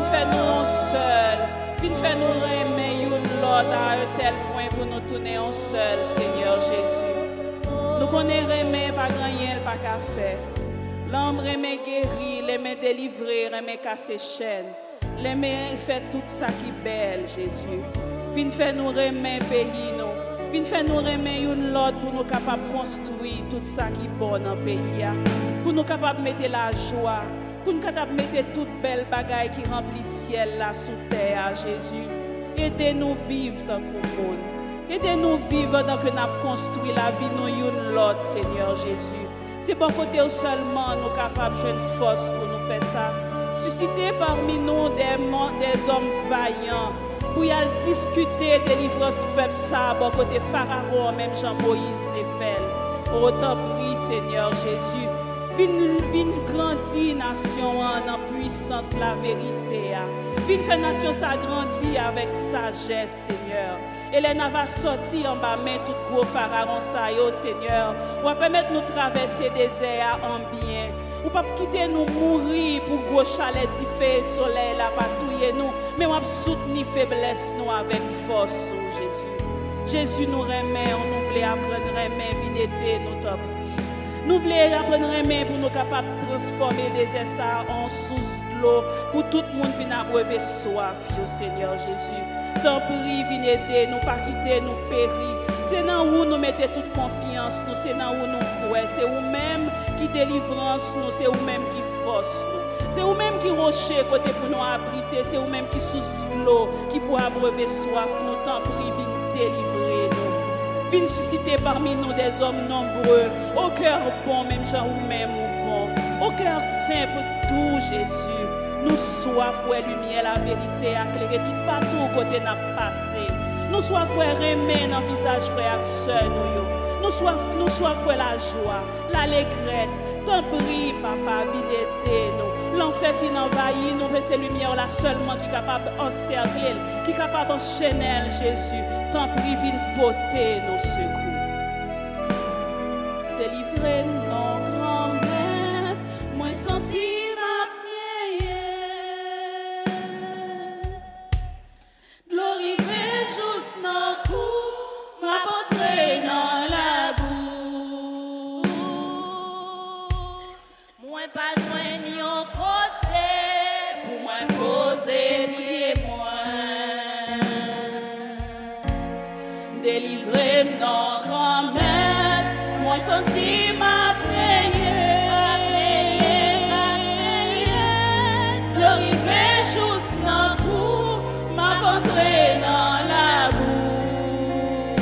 faire nous seuls. Vin faire nous aimer l'autre à un tel point pour nous tourner en seul, Seigneur Jésus. Nous connaissons aimer pas gagner, pas qu'à faire. L'homme aimer guérir, l'aimer délivrer, l'aimer casser chaînes. L'aimer faire tout ça qui est belle, Jésus. Vin faire nous aimer pays nous. Vin faire nous aimer l'autre pour nous capables de construire tout ça qui est bon dans le pays. Pour nous capables de mettre la joie. Pour nous capables de mettre toute belle bagaille qui remplit le ciel là sous terre, Jésus. Aidez-nous vivre tant qu'on monde. Aidez-nous vivre tant que nous avons construit la vie nous l'autre, Seigneur Jésus. C'est bon côté seulement nous capables de jouer une force pour nous faire ça. Suscitez parmi nous des hommes vaillants pour y aller discuter de délivrance peuple ça, bon côté Pharaon, même Jean-Moïse l'a fait. Autant prie, Seigneur Jésus. Vin grandir nation en puissance la vérité. Vin faire nation ça grandir avec sagesse, Seigneur. Hélène va sortir en bas, mais tout gros pharaon ça yo, Seigneur. On va permettre nous traverser des désert en bien. Ou pas quitter nous mourir pour gros chalet d'y fait soleil la patouiller nous, mais on va soutenir faiblesse nous avec force, Jésus. Jésus nous remet, on nous voulait apprendre remet, vin aider nous t'en prie. Nous voulons apprendre remet pour nous capables de transformer des essais en sous l'eau pour tout le monde vienne abreuver soif, Seigneur Jésus. T'en prie, viens aider nous, pas quitter nous périr. C'est dans où nous mettons toute confiance, nous, c'est dans où nous croyons. C'est vous-même qui délivrance nous, c'est vous-même qui force nous. C'est vous-même qui rocher côté pour nous abriter, c'est vous-même qui sous l'eau, qui pour abreuver soif, nous t'en prie, viens délivrer nous. Viens susciter parmi nous des hommes nombreux, au cœur bon, même gens ou même ou bon, au cœur simple, tout Jésus. Nous soif, ouais, lumière, la vérité, éclairer tout partout côté n'a passé. Nous soif, ouais, remet dans le visage, frère, sœur, nous soif, ouais, la joie, l'allégresse. T'en prie, papa, viens aider nous. L'enfer fin envahir nous, mais c'est lumière là seulement qui est capable d'encercler, qui est capable d'enchaîner Jésus. T'en prie, viens porter nos secours. Délivrez nos grands maîtres, moi senti. Senti ma prière, glorifier juste dans le coup, m'aventurer dans la boue.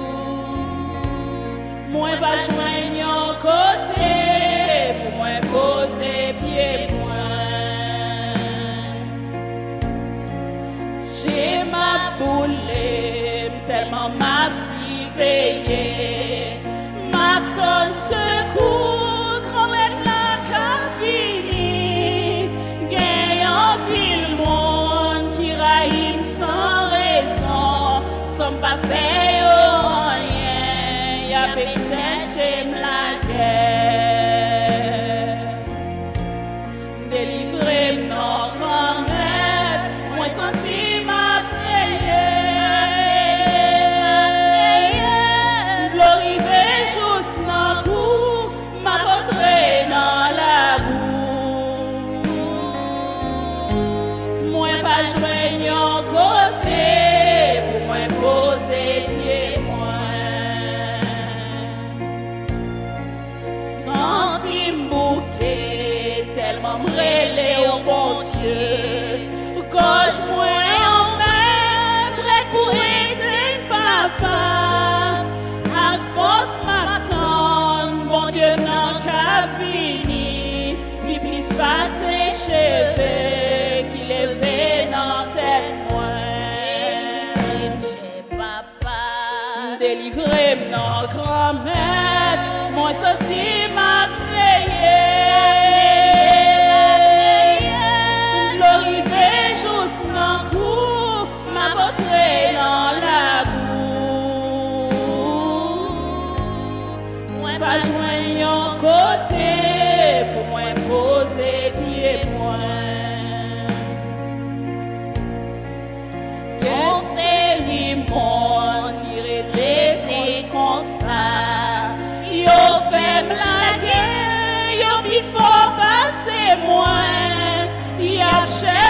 Moi pas joindre côté pour moi poser pied moi. J'ai ma boule tellement m'a si veillé. Ton secours, grand-mère la cafini, gagnant pile monde qui raïm sans raison, sans pas faire rien, y'a fait chercher la guerre. Délivrez nos grand-mère, moi senti ma prière. Joignant côté pour moi poser pied moi. Senti bouquet tellement m'rélé au bon Dieu. Gauche moi en main prêt pour aider papa. À force m'attendre, bon Dieu n'a qu'à venir. Puis plus passer cheveux qui levé dans tête.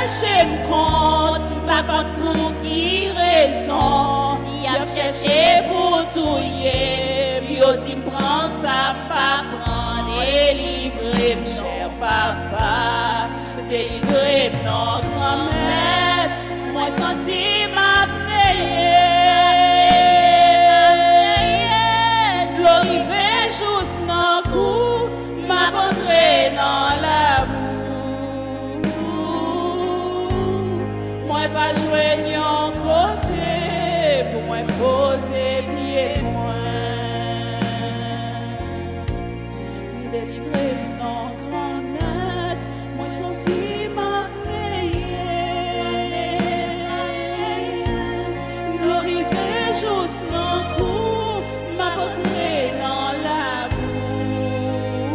cherché me compte, pas contre qui raison. Il a cherché pour tout y yo dit prends ça, pas prendre, délivrer me cher papa, délivrer non grand-mère, moi senti ma L'orivé juste dans le cou, m'a entré dans l'amour. Moi pas jouer en côté pour moi poser pied moi. Délivrer non grand maître, moi senti ma L'orivé juste dans le cou, m'a entré dans l'amour.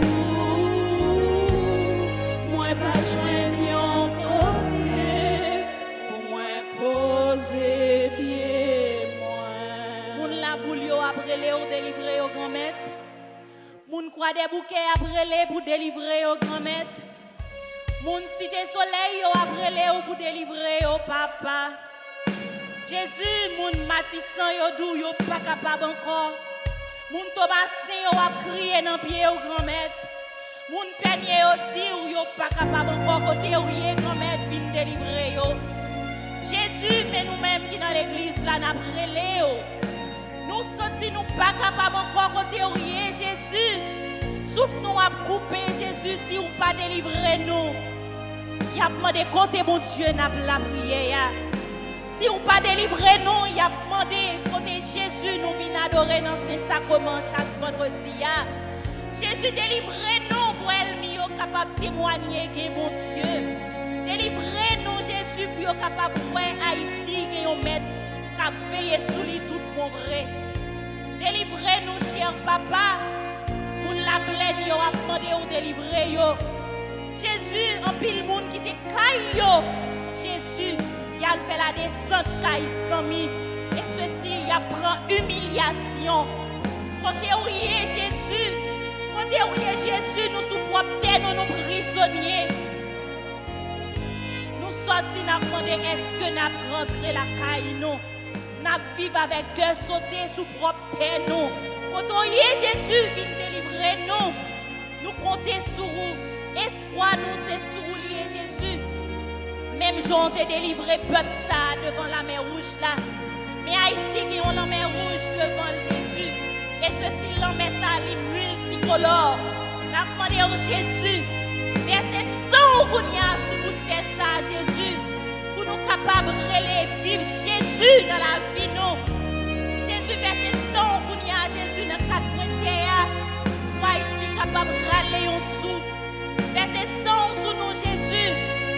Moi pas joindre en côté pour moi poser pied moi. Moun la boule yo après les ou délivrer au grand maître. Moun croix des bouquets après les pour délivrer au grand maître. Moun cité soleil yo après les ou pour délivrer au papa. Jésus, moun matissan yo dou yo pas capable encore. Moun tobassin yo a crié dans pied au grand maître. Moun peigné yo dit yo pas capable encore côté ou yé grand maître vinn délivrer yo. Jésus, mais nous-mêmes qui dans l'église là n'a brûlé yo. Nous senti nous pas capable encore côté ou yé Jésus. Souffle nous a coupé Jésus si ou pas délivrer nous. Y a demandé côté mon Dieu n'a la prière. Si on pas délivrer nous, il a demandé côté Jésus nous venons adorer dans ces sacrements chaque vendredi. Jésus délivrez-nous pour elle mieux capable de témoigner que mon Dieu. Délivrez-nous Jésus pour capable de voir Haïti que on met cap veiller sous lui tout mon vrai. Délivrez-nous cher papa. Pour la plaine yo a demandé ou délivrer yo. Jésus en pile monde qui te caille yo. Jésus il a fait la descente caille sami et ceci il a prend humiliation. Côté où est Jésus, côté où est Jésus, nous sous propre terre, nous prisonniers. Nous sortis, nous demandé est-ce que nous rentré la caille nous, nous vivons avec cœur sauté sous propre terre nous. Côté où est Jésus, vient délivrer nous. Nous comptons sur vous. Espoir nous c'est sur vous Jésus. Même Jean te délivré peuple ça devant la mer rouge là. Mais Haïti qui ont la mer rouge devant Jésus. Et ceci l'emmène ça les multicolores. N'a demandé au Jésus. Verset 100 qu'on y a sous bout ça Jésus. Pour nous capables de vivre Jésus dans la vie nous. Jésus verset 100 qu'on y a Jésus dans 4 coins de terre. Pour Haïti capable de râler un souffle. Verset 100 sous nous Jésus.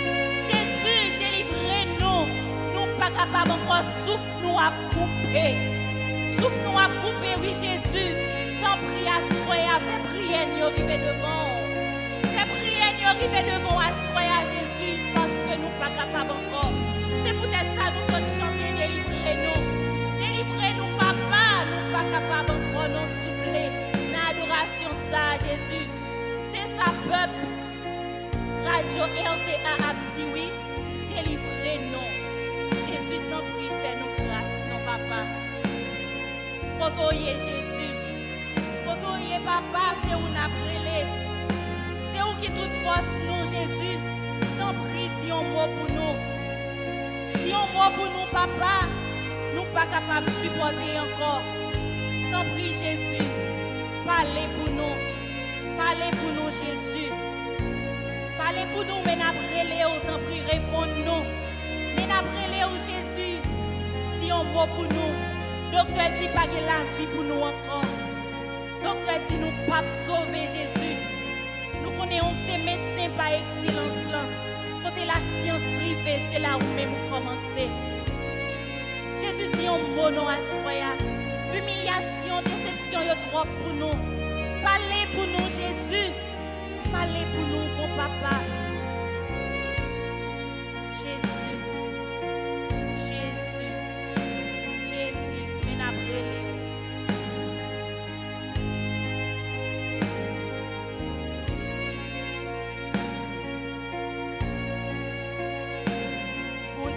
Pas capable encore souffle nous à couper. Souffle nous à couper, oui Jésus. Tant prie à soya, fais prière nous arriver devant. Fais prière nous arriver devant à soya Jésus parce que nous pas capable encore. C'est peut-être ça nous sommes chanter, délivrez-nous. Délivrez-nous papa, nous pas capable encore nous souffler. L'adoration ça Jésus. C'est ça peuple. Radio RTA a dit oui. Délivrez-nous. Jésus t'en prie, fais-nous grâce, non papa. Potoye Jésus. Potoye papa, c'est où n'a brûlé. C'est où qui toute force nous, Jésus. T'en prie, dis un mot pour nous. Dis un mot pour nous, papa. Nous pas capables de supporter encore. T'en prie, Jésus. Parlez pour nous. Parlez pour nous, Jésus. Parlez pour nous, mais n'a brûlé, t'en prie, réponds-nous. Mais après Léo Jésus, dis un mot pour nous. Docteur dit pas que la vie pour nous encore. Docteur dit nous pas sauver Jésus. Nous connaissons ces médecins par excellence là. Côté la science privée, c'est là où même nous commencer. Jésus dit un mot non à soya. Humiliation, déception, il y a trop pour nous. Parlez pour nous Jésus. Parlez pour nous, mon papa.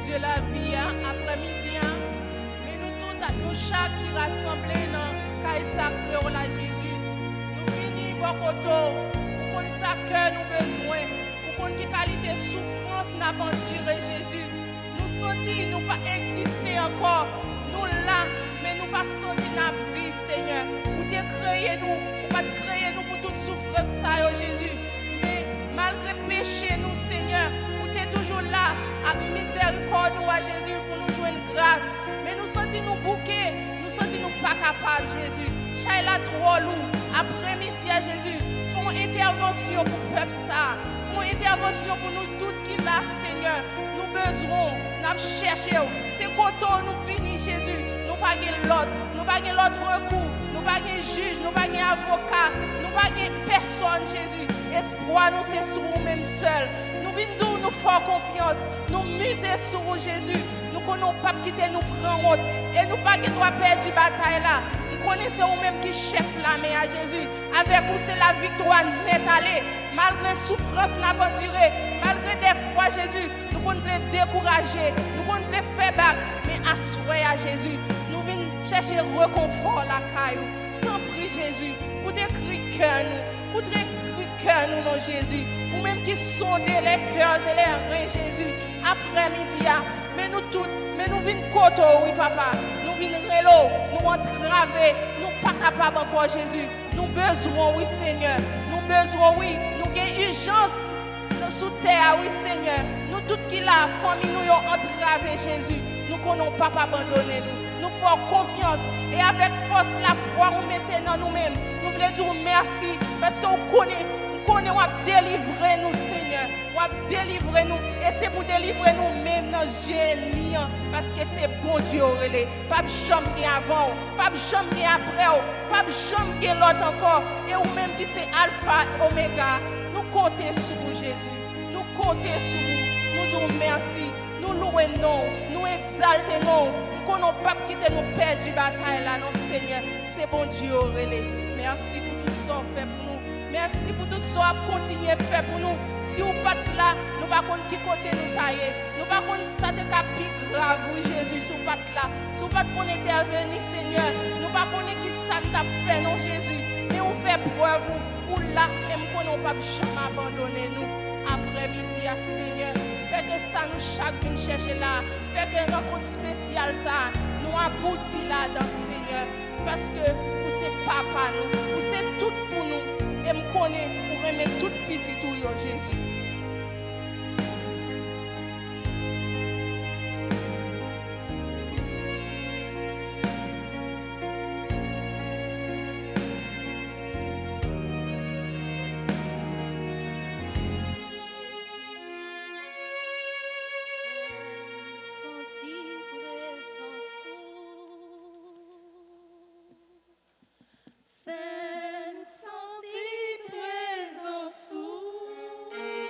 Dieu la vie, après-midi, mais nous tous, nous chaque qui rassemblés dans le sacré au la Jésus. Nous venons pour qu'on ça que nous besoin, pour qu'on qui qualité souffrance n'a pas enduré Jésus. Nous sentis, nous pas exister encore, nous là, mais nous pas sentis n'a vivre Seigneur. Vous t'es créé nous, vous pas créé nous pour toute souffrance ça Jésus. Mais malgré péché nous Seigneur, vous t'es toujours là à miséricorde à Jésus pour nous jouer une grâce. Mais nous sentis nous bouquer, nous sentis nous pas capables Jésus. Chaïla trop lourd, après-midi à Jésus, font intervention pour le peuple ça. Font intervention pour nous tous qui là Seigneur. Nous besoin, nous cherchons. C'est quand nous venons Jésus, nous pas l'autre, nous pas l'autre recours, nous pas juge, nous pas avocat, nous pas personne Jésus. Espoir nous c'est sur nous-mêmes seuls. Nous venons nous faire confiance, nous miser sur Jésus. Nous connaissons pas quitter nous prendre honte et nous pas doit perdre la bataille là. Nous connaissons nous-mêmes qui chef la main à Jésus. Avec vous c'est la victoire net allée. Malgré souffrance n'a pas duré, malgré des fois Jésus, nous pouvons décourager, nous pouvons faire back, mais assurer à Jésus. Nous venons chercher réconfort la caillou. Tant prie Jésus, pour décrire cœur nous, pour décrire cœur nous non Jésus, ou même qui sondez les cœurs et les reins Jésus, après-midi, mais nous tous, mais nous venons côté, oui papa, nous venons rélo, nous entraver, nous pas capables encore Jésus, nous besoin, oui Seigneur, nous besoin, oui, nous avons urgence sous terre, oui Seigneur, nous tous qui là, famille nous avons entravé Jésus, nous ne connaissons pas abandonner nous, nous faisons confiance et avec force la foi nous mettons dans nous-mêmes, nous voulons dire merci parce que nous connaissons, on va délivrer nous Seigneur, on va délivrer nous et c'est pour délivrer nous-mêmes dans génie parce que c'est bon Dieu relais, pas de chambre qui avant, pas de chambre qui après, pas de chambre qui l'autre encore et ou même qui c'est alpha oméga, nous comptons sur vous Jésus, nous comptons sur vous, nous disons merci, nous louons nous exaltons nous connaissons pas quitter nous perdre du bataille là non Seigneur, c'est bon Dieu relais, merci pour tout ça fait pour nous. Merci pour tout ça, continuer à faire pour nous. Si vous pas là, nous ne savons pas qui côté nous tailler. Nous ne savons pas ça te plus grave, oui Jésus, si vous pas là. Si vous pas intervenir, Seigneur, nous ne savons pas qui ça t'a fait, non Jésus. Mais vous faites preuve, ou là, même qu'on n'a pas jamais abandonné nous. Après-midi, Seigneur, fait que ça nous chaque une chercher là. Fait que une rencontre spéciale, ça, nous aboutit là dans Seigneur. Parce que vous c'est papa nous, vous c'est tout pour nous. Et me connaît pour remettre tout petit tout Jésus. Fais-nous sentir présent sous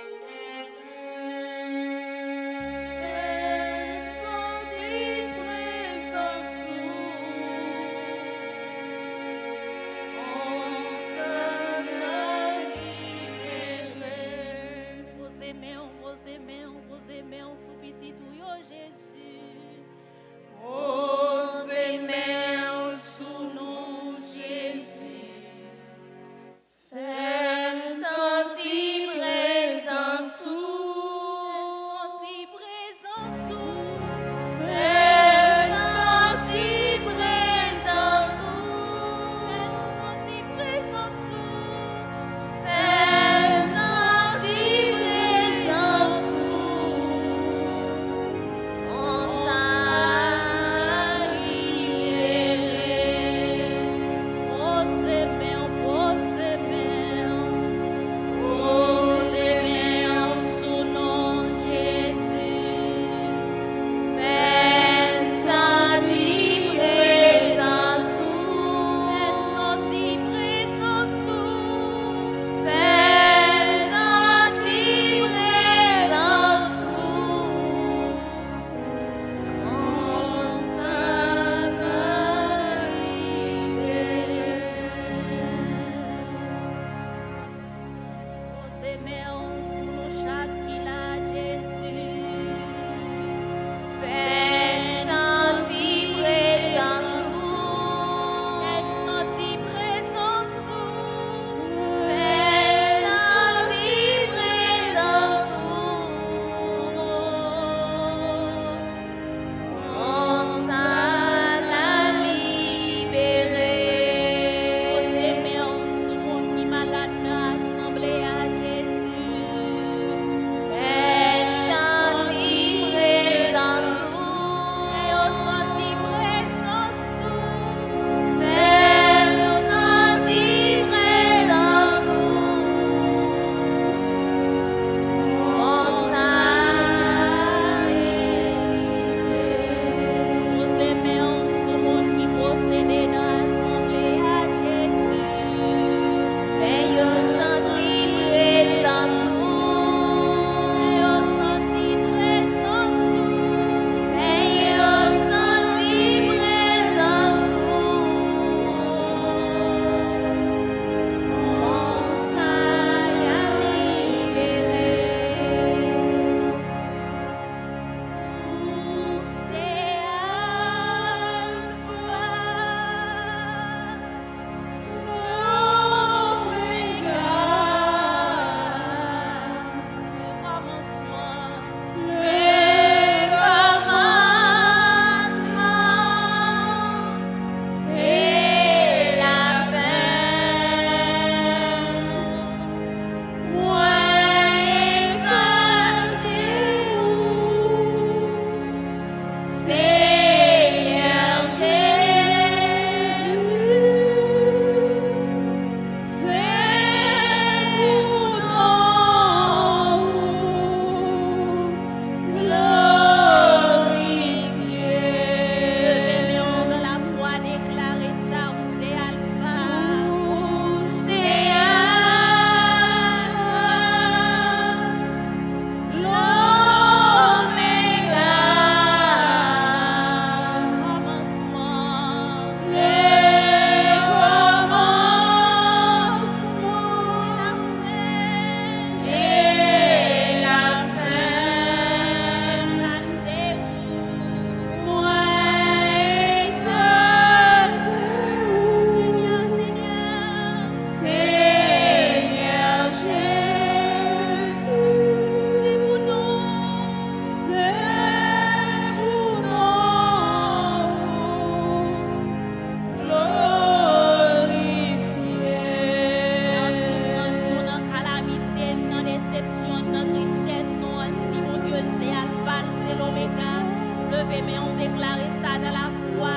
lever, mais on déclare ça dans la foi.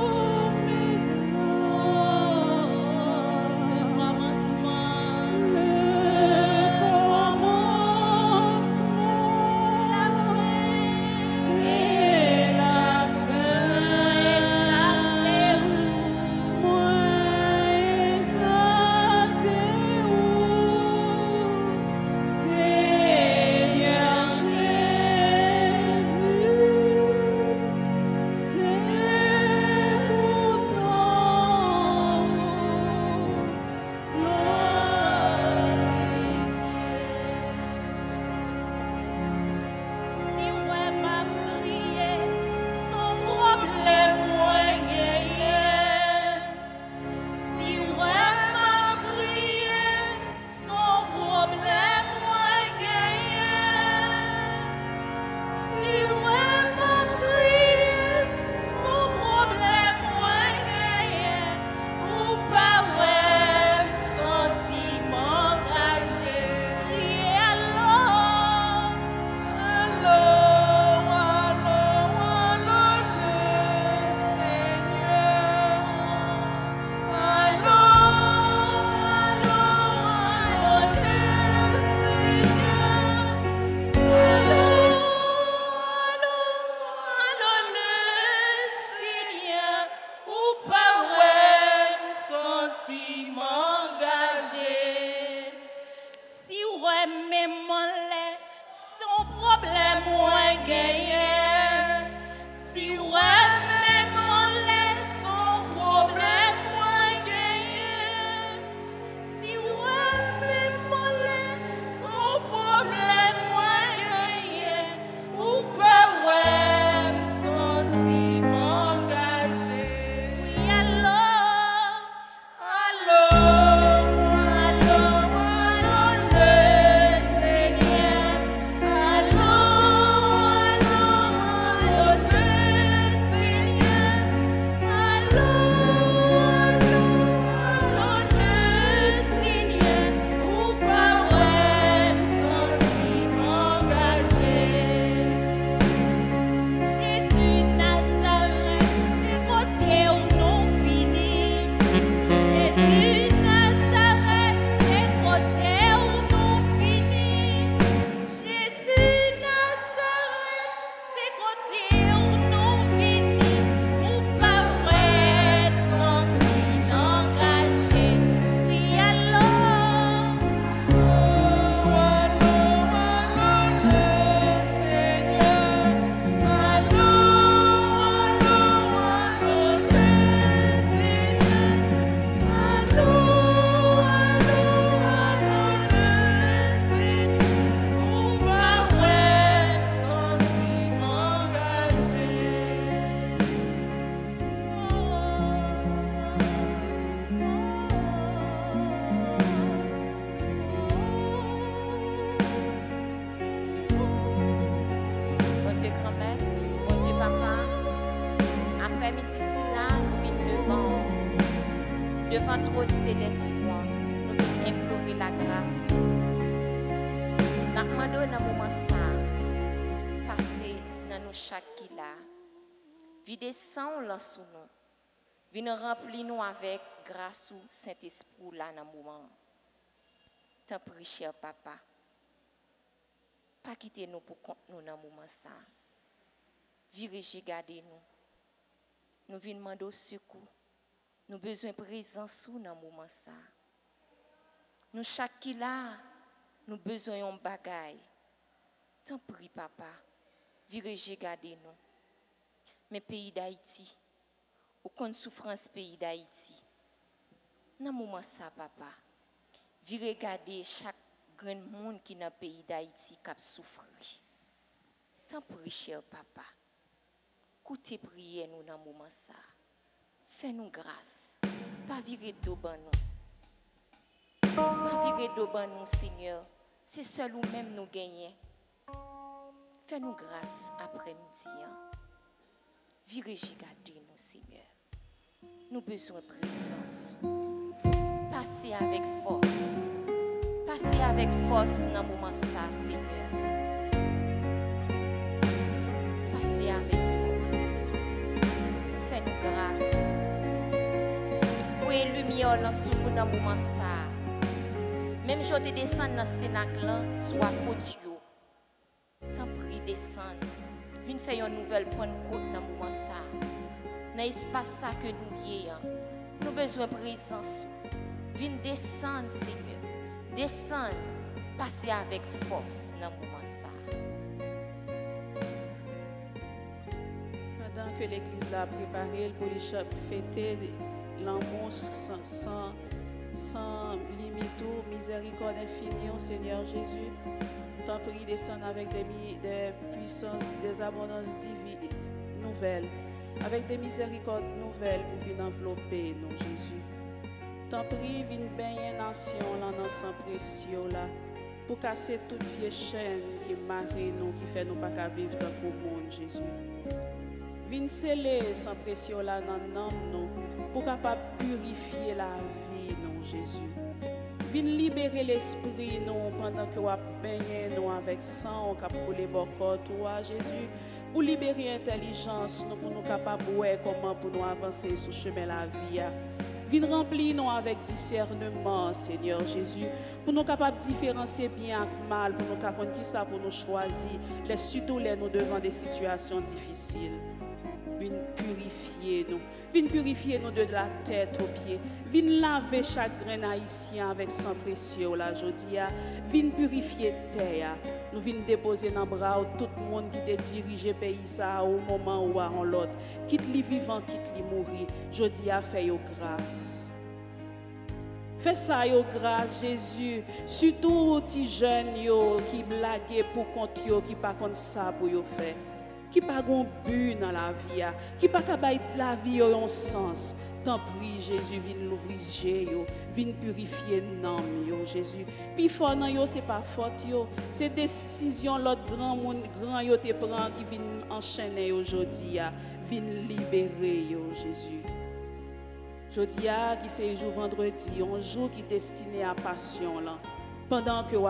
Devant trop de céleste, nous venons implorer la grâce. Nous demandons dans moment ça, passer dans nous chaque qui là, vider sang là sous nous, venir remplir nous avec grâce ou Saint-Esprit là dans moment. T'en prie, cher papa, pas quitter nous pour compte nous dans moment ça. Virez, gardez nous. Nous venons demander au secours. Nous avons besoin de présence dans le moment ça. Nous, chaque qui là, nous avons besoin de bagaille. T'en prie, papa, virez, gardez nous. Mais pays d'Haïti, aucune souffrance pays d'Haïti. Dans le moment ça, papa, virez, gardez chaque grand monde qui est dans le pays d'Haïti qui a souffert. T'en prie, cher papa, écoutez prier nous dans le moment ça. Fais-nous grâce. Pas virer d'oban nous. Pas virer d'oban nous, Seigneur. C'est seul ou même nous gagner. Fais-nous grâce après-midi. Virez, gardez nous, Seigneur. Nous besoin de présence. Passez avec force. Passez avec force dans le moment ça, Seigneur. Passez avec force. Seigneur dans sous nous dans moment ça. Même je te descends dans Sénacle là, soit Podio. T'en prie descendre. Viens faire une nouvelle Pentecôte dans moment ça. Dans l'espace ça que nous vieillons. Nous besoin de présence. Viens descendre Seigneur. Descendre. Passer avec force dans moment ça. Pendant que l'église l'a préparé pour les fêter l'amour sans limite ou miséricorde infinie au Seigneur Jésus, t'en prie descendre avec des puissances, des abondances divines nouvelles, avec des miséricordes nouvelles pour venir envelopper nous, Jésus. T'en prie, viens baigner nation là dans sang précieux là, pour casser toute vieille chaîne qui marie nous, qui fait nous pas qu'à vivre dans le monde, Jésus. Viens sceller sans précieux là dans nous, pour capable purifier la vie, non, Jésus. Viens libérer l'esprit, nous, pendant que nous baignons nous avec sang, qui a coulé beaucoup, toi, Jésus. Pour libérer l'intelligence, nous, pour nous capables de voir comment pour nous avancer sur le chemin de la vie. Viens remplir nous avec discernement, Seigneur Jésus, pour nous capables de différencier bien et mal, pour nous comprendre qui ça pour nous choisir, surtout les nous devant des situations difficiles. Viens purifier nous de la tête aux pieds. Viens laver chaque grain haïtien avec sang précieux la jodia. Viens purifier terre. Nous venons déposer dans les bras tout le monde qui te dirige le pays ça au moment où on l'autre. Quitte les vivants, quitte les mourir. Jodia fait yo grâce. Fais ça yo grâce Jésus. Surtout les jeunes yo qui blaguent pour compte yo qui pas comme ça pour yo faire. Qui pas gon but dans la vie, qui pas capable la vie en sens. Tant prie Jésus, viens l'ouvrir yo, viens purifier nom yo Jésus. Puis fort nan yo c'est pas faute yo, c'est décision l'autre grand monde grand yo te prend qui vient enchaîner aujourd'hui, viens libérer yo Jésus. Jodi qui c'est jour vendredi, un jour qui destiné à passion là. Pendant que ou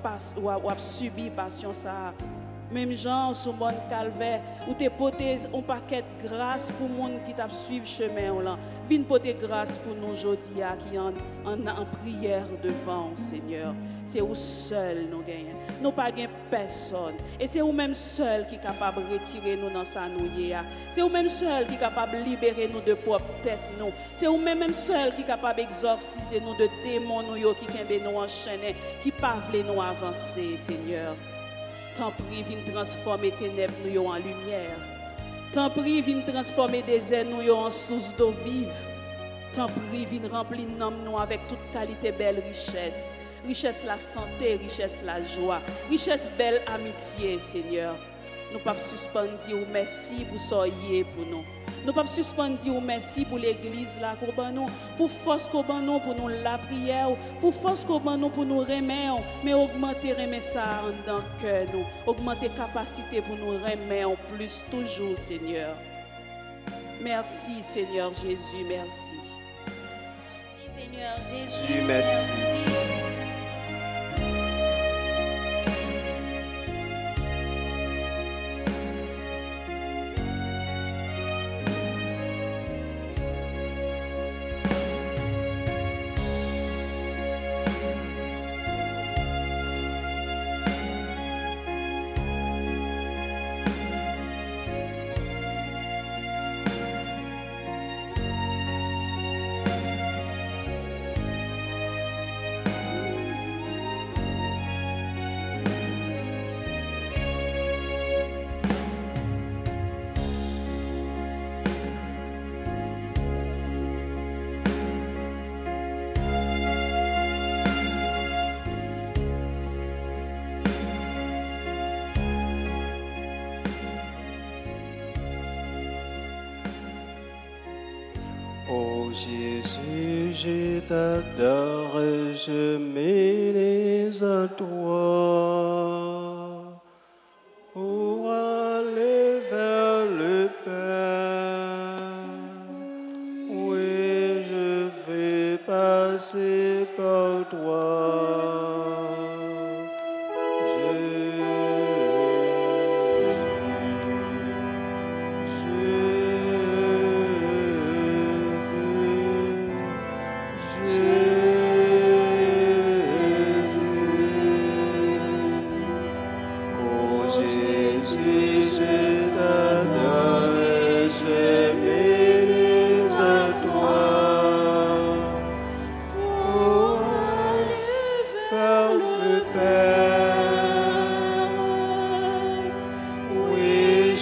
subi passion ça. Même gens sur mon calvaire, où tu porté un paquet de grâce pour les gens qui t'a suivi chemin là. Viens porter grâce pour nous aujourd'hui qui en prière devant Seigneur. C'est vous seul nous gagnons. Nous pas gagnons personne. Et c'est vous même seul qui est capable de retirer nous dans sa nouille. C'est vous même seul qui est capable de libérer nous de propre tête nous. C'est vous même seul qui est capable d'exorciser nous de démons nous qui nous enchaîner, qui pas veulent nous avancer, Seigneur. Tant prie, viens transformer ténèbres nous en lumière. Tant prie, viens transformer des airs nous en source d'eau vive. Tant prie, viens remplir nous avec toute qualité belle richesse. Richesse la santé, richesse la joie, richesse belle amitié, Seigneur. Nous ne pouvons pas suspendre dire merci pour soyez pour nous. Nous ne pouvons pas suspendre dire merci pour l'église là, pour force qu'on nous pour nous la prière, pour force qu'on nous pour nous remettre, mais augmenter remettre ça dans le cœur nous, augmenter capacité pour nous remettre plus toujours, Seigneur. Merci, Seigneur Jésus, merci. Merci, Seigneur Jésus, merci. Jésus, je t'adore, je m'élève à toi pour aller vers le Père. Oui, je vais passer par toi.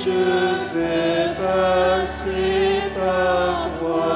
je veux passer par toi.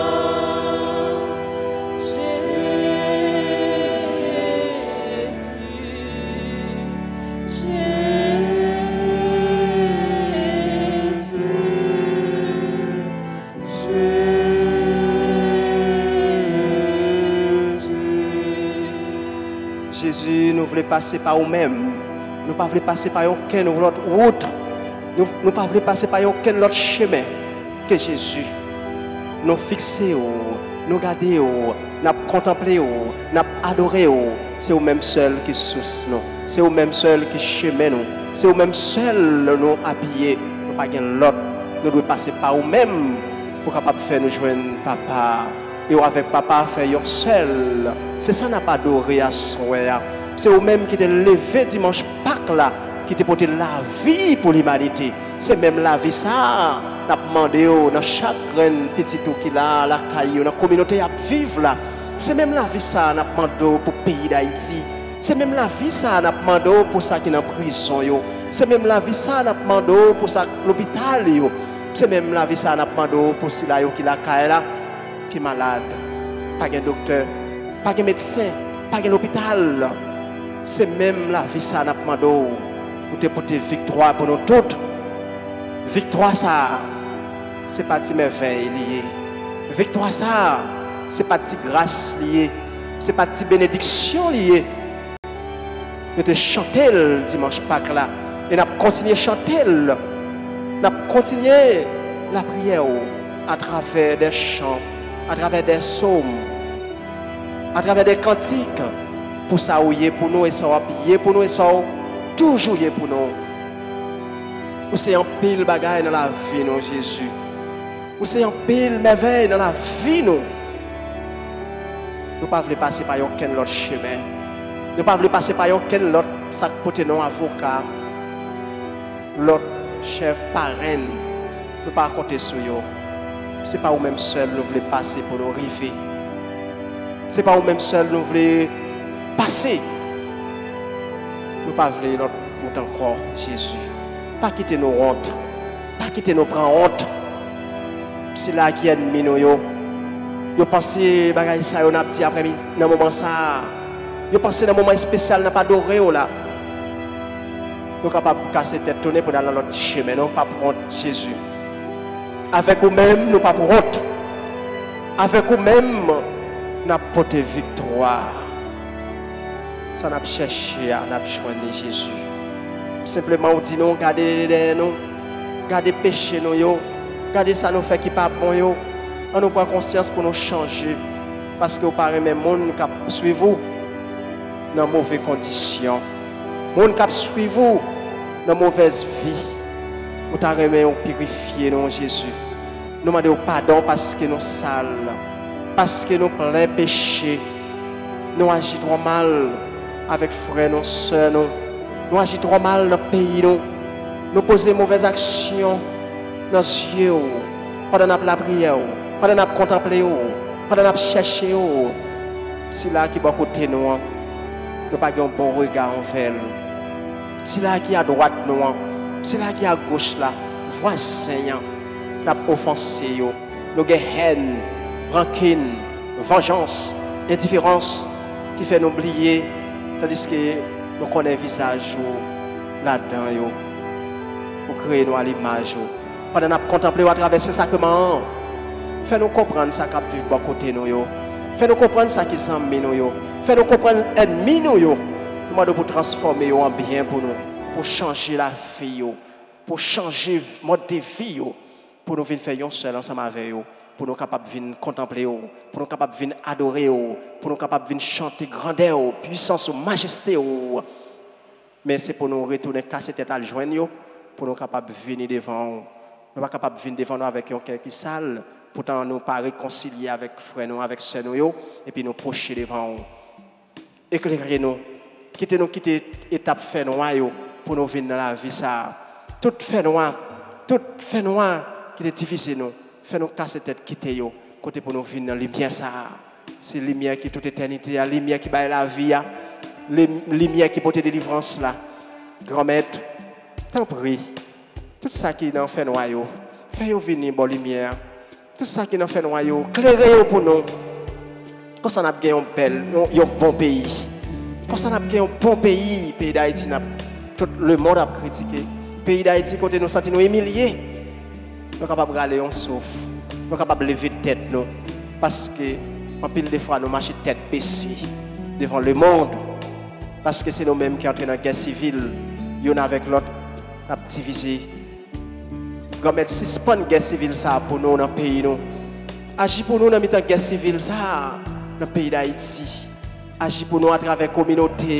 Jésus, nous voulons passer par nous-mêmes. Nous ne voulons pas passer par aucun autre route. Nous ne voulons pas passer par aucun autre chemin que Jésus. Nous fixer, nous garder, nous contempler, nous adorer. C'est vous-même seul qui source nous. C'est vous-même seul qui chemin nous. C'est vous-même seul nous habiller. Nous pas l'autre. Nous devons passer par nous-mêmes pour capable faire nous joindre papa. Et avec papa faire seul. C'est ça n'a pas adoré à soir. C'est vous-même qui t'es levé dimanche Pâques là, qui t'es porté la vie pour l'humanité. C'est même la vie ça. N'a demandé dans chaque petit tout qui là, la caillou, dans la communauté à vivre là. C'est même la vie ça n'a demandé pour le pays d'Haïti. C'est même la vie ça n'a demandé pour ça qui est en prison yo. C'est même la vie ça n'a demandé pour ça l'hôpital yo. C'est même la vie ça n'a demandé pour cela yo qui la caille là, qui est malade. Pas de docteur, pas de médecin, pas de l'hôpital. C'est même la vie ça n'a demandé pour te porter victoire pour nous toutes. Victoire ça, c'est pas de merveille liée. Victoire ça, c'est pas de grâce liée. C'est pas de bénédiction liée. De te chanter le dimanche Pâques là. Et nous continuer à chanter. Nous continuer la prière à travers des chants, à travers des psaumes, à travers des cantiques. Pour ça, pour nous, et ça, pour nous, et ça, toujours pour nous. C'est un pile bagaille dans la vie, nous, Jésus. C'est un pile merveille dans la vie, nous. Nous ne pouvons pas passer par aucun autre chemin. Nous ne pouvons pas passer par aucun autre sac côté non avocat. L'autre chef, parrain, ne peut pas compter sur eux. Ce n'est pas nous-mêmes seuls nous voulons passer pour nous arriver. Ce n'est pas nous-mêmes seuls nous voulons passer. Nous ne pouvons pas notre route encore, Jésus. Pas quitter nos hontes. Pas quitter nos prendre honte. C'est là qui est ennemi nous. Yo pensé bagay ça on a petit après-midi dans moment ça. Yo pensé dans moment spécial n'a pas adoré là. Nous capable casser tête tourner pour aller dans l'autre chemin non pas pour honte Jésus. Avec nous-mêmes nous pas pour honte. Avec nous-mêmes nous porter victoire. Ça n'a cherché à n'a joindre Jésus. Simplement on dit non garder péché nous yo, garder ça nous fait qui pas bon yo. On nous prend conscience pour nous changer. Parce que vous parlez même monde qui suit vous dans de mauvaises conditions. Monde qui suit vous dans de mauvaise vie. Vous t'arrêtez à purifier non Jésus. Nous demandons pardon parce que nous sales. Parce que nous plein péché. Nous agissons trop mal avec frères, nos soeurs. Nous agissons trop mal dans le pays. Nous posons mauvaises actions dans les yeux. Pendant la prière. Pendant que nous contemplons, pendant que nous cherchons, c'est là qui est à côté de nous. Nous n'avons pas un bon regard envers nous. C'est là qui est à droite de nous. C'est là qui est à gauche là. Voisin, nous avons offensé. Nous avons haine, rancune, vengeance, indifférence qui fait nous oublier. Tandis que nous connaissons le visage là-dedans. Pour créer nous à l'image. Pendant que nous contemplons à travers ce sacrement. Fais-nous comprendre ça qui vit à côté de nous. Fais-nous comprendre ça qui est ennemi nous. Fais-nous comprendre l'ennemi nous. Nous demandons pour transformer en bien pour nous. Pour changer la vie. Pour changer le mode de vie. Pour nous venir faire un seul ensemble avec vous. Pour nous capables de venir contempler. Pour nous capables de venir adorer. Pour nous capables de venir chanter grandeur, puissance, majesté. Mais c'est pour nous retourner casser tête à le joindre. Pour nous capables de venir devant. Nous ne sommes pas capables de venir devant nous avec un cœur qui sale. Pourtant, nous ne pas réconcilier avec frères, avec sœurs, et puis nous procher devant nous. Éclairez-nous. Quittez-nous, quitter l'étape fait noire pour nous venir dans la vie. Ça. Tout fait noir qui est difficile. Fais-nous casser tête, quitter yo. Côté pour nous venir dans la lumière. C'est la lumière qui est toute éternité, la lumière qui baille la vie, la lumière qui porte délivrance là. Grand maître, t'en prie. Tout ça qui est en fait noyau, fais-nous venir bonne lumière. Tout ça qui est en fait noyau, clairez pour nous. Quand ça n'a pas un bel, un bon pays. Quand ça n'a pas un bon pays, pays d'Haïti, tout le monde a critiqué. Pays d'Haïti, côté nous sentir nous humiliés. Nous sommes capables d'aller en souffle. Nous sommes capables de lever tête nous. Parce que, en pile des fois, nous marchons tête baissée devant le monde. Parce que c'est nous-mêmes qui entrons dans la guerre civile. Il y en a avec l'autre, nous avons divisé. Nous avons suspendre la guerre civile ça pour nous dans le pays. Agis pour nous dans la guerre civile ça dans le pays d'Haïti. Agis pour nous à travers la communauté.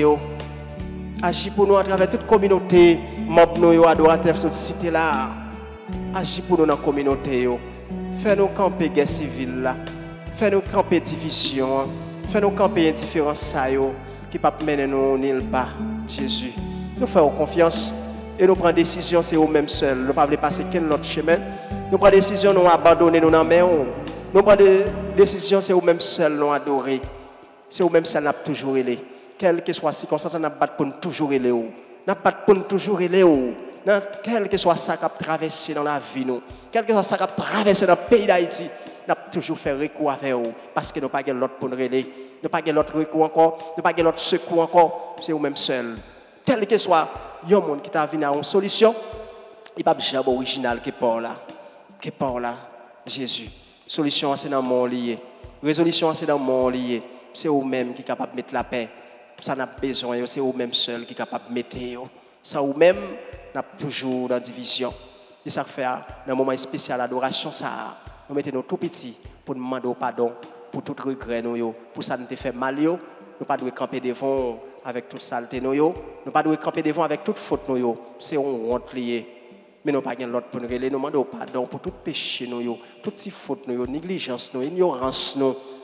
Agis pour nous à travers toute communauté. Mob nous adorateurs de cette cité là. Agis pour nous dans la communauté. Fais-nous camper guerre civile là. Fais-nous camper division. Fais-nous camper indifférence qui ne peut pas mener nous nulle part. Jésus. Nous faisons confiance et nous prenons décision, c'est nous-mêmes seuls. Nous ne pouvons pas passer quel autre chemin. Nous prenons décision, nous abandonner nous dans la main. Nous prenons décision, c'est nous-mêmes seuls, nous adorer. C'est nous-mêmes seuls, nous avons toujours élé. Quelle que soit la circonstance, nous avons pour nous toujours élé. Nous avons pour nous toujours élé. Quel que soit ça qui a traversé dans la vie, quel que soit ça qui a traversé dans le pays d'Haïti, nous avons toujours fait recours avec vous. Parce que nous n'avons pas l'autre pour nous aider. Nous n'avons pas l'autre recours encore. Nous n'avons pas l'autre secours encore. C'est nous-mêmes seuls. Quel que soit le monde qui t'a venu à une solution, il n'y a pas de jamais original qui parle là. Qui parle là, Jésus. Solution, c'est dans le monde lié. Résolution, c'est dans le monde lié. C'est vous-même qui est capable de mettre la paix. Ça n'a pas besoin, c'est vous-même seul qui est capable de mettre. Ça vous-même, n'a toujours dans la division. Et ça fait dans un moment spécial d'adoration, ça, nous mettons nos tout petits pour nous demander pardon pour tout regret, pour ça nous fait mal. Nous ne pas devons camper devant avec toute saleté, nous ne pas devons camper devant avec toute faute. C'est une honte liée. Mais nous n'avons pas l'autre pour nous relever. Nous demandons pardon pour tout péché, toutes ces fautes, négligence, ignorance,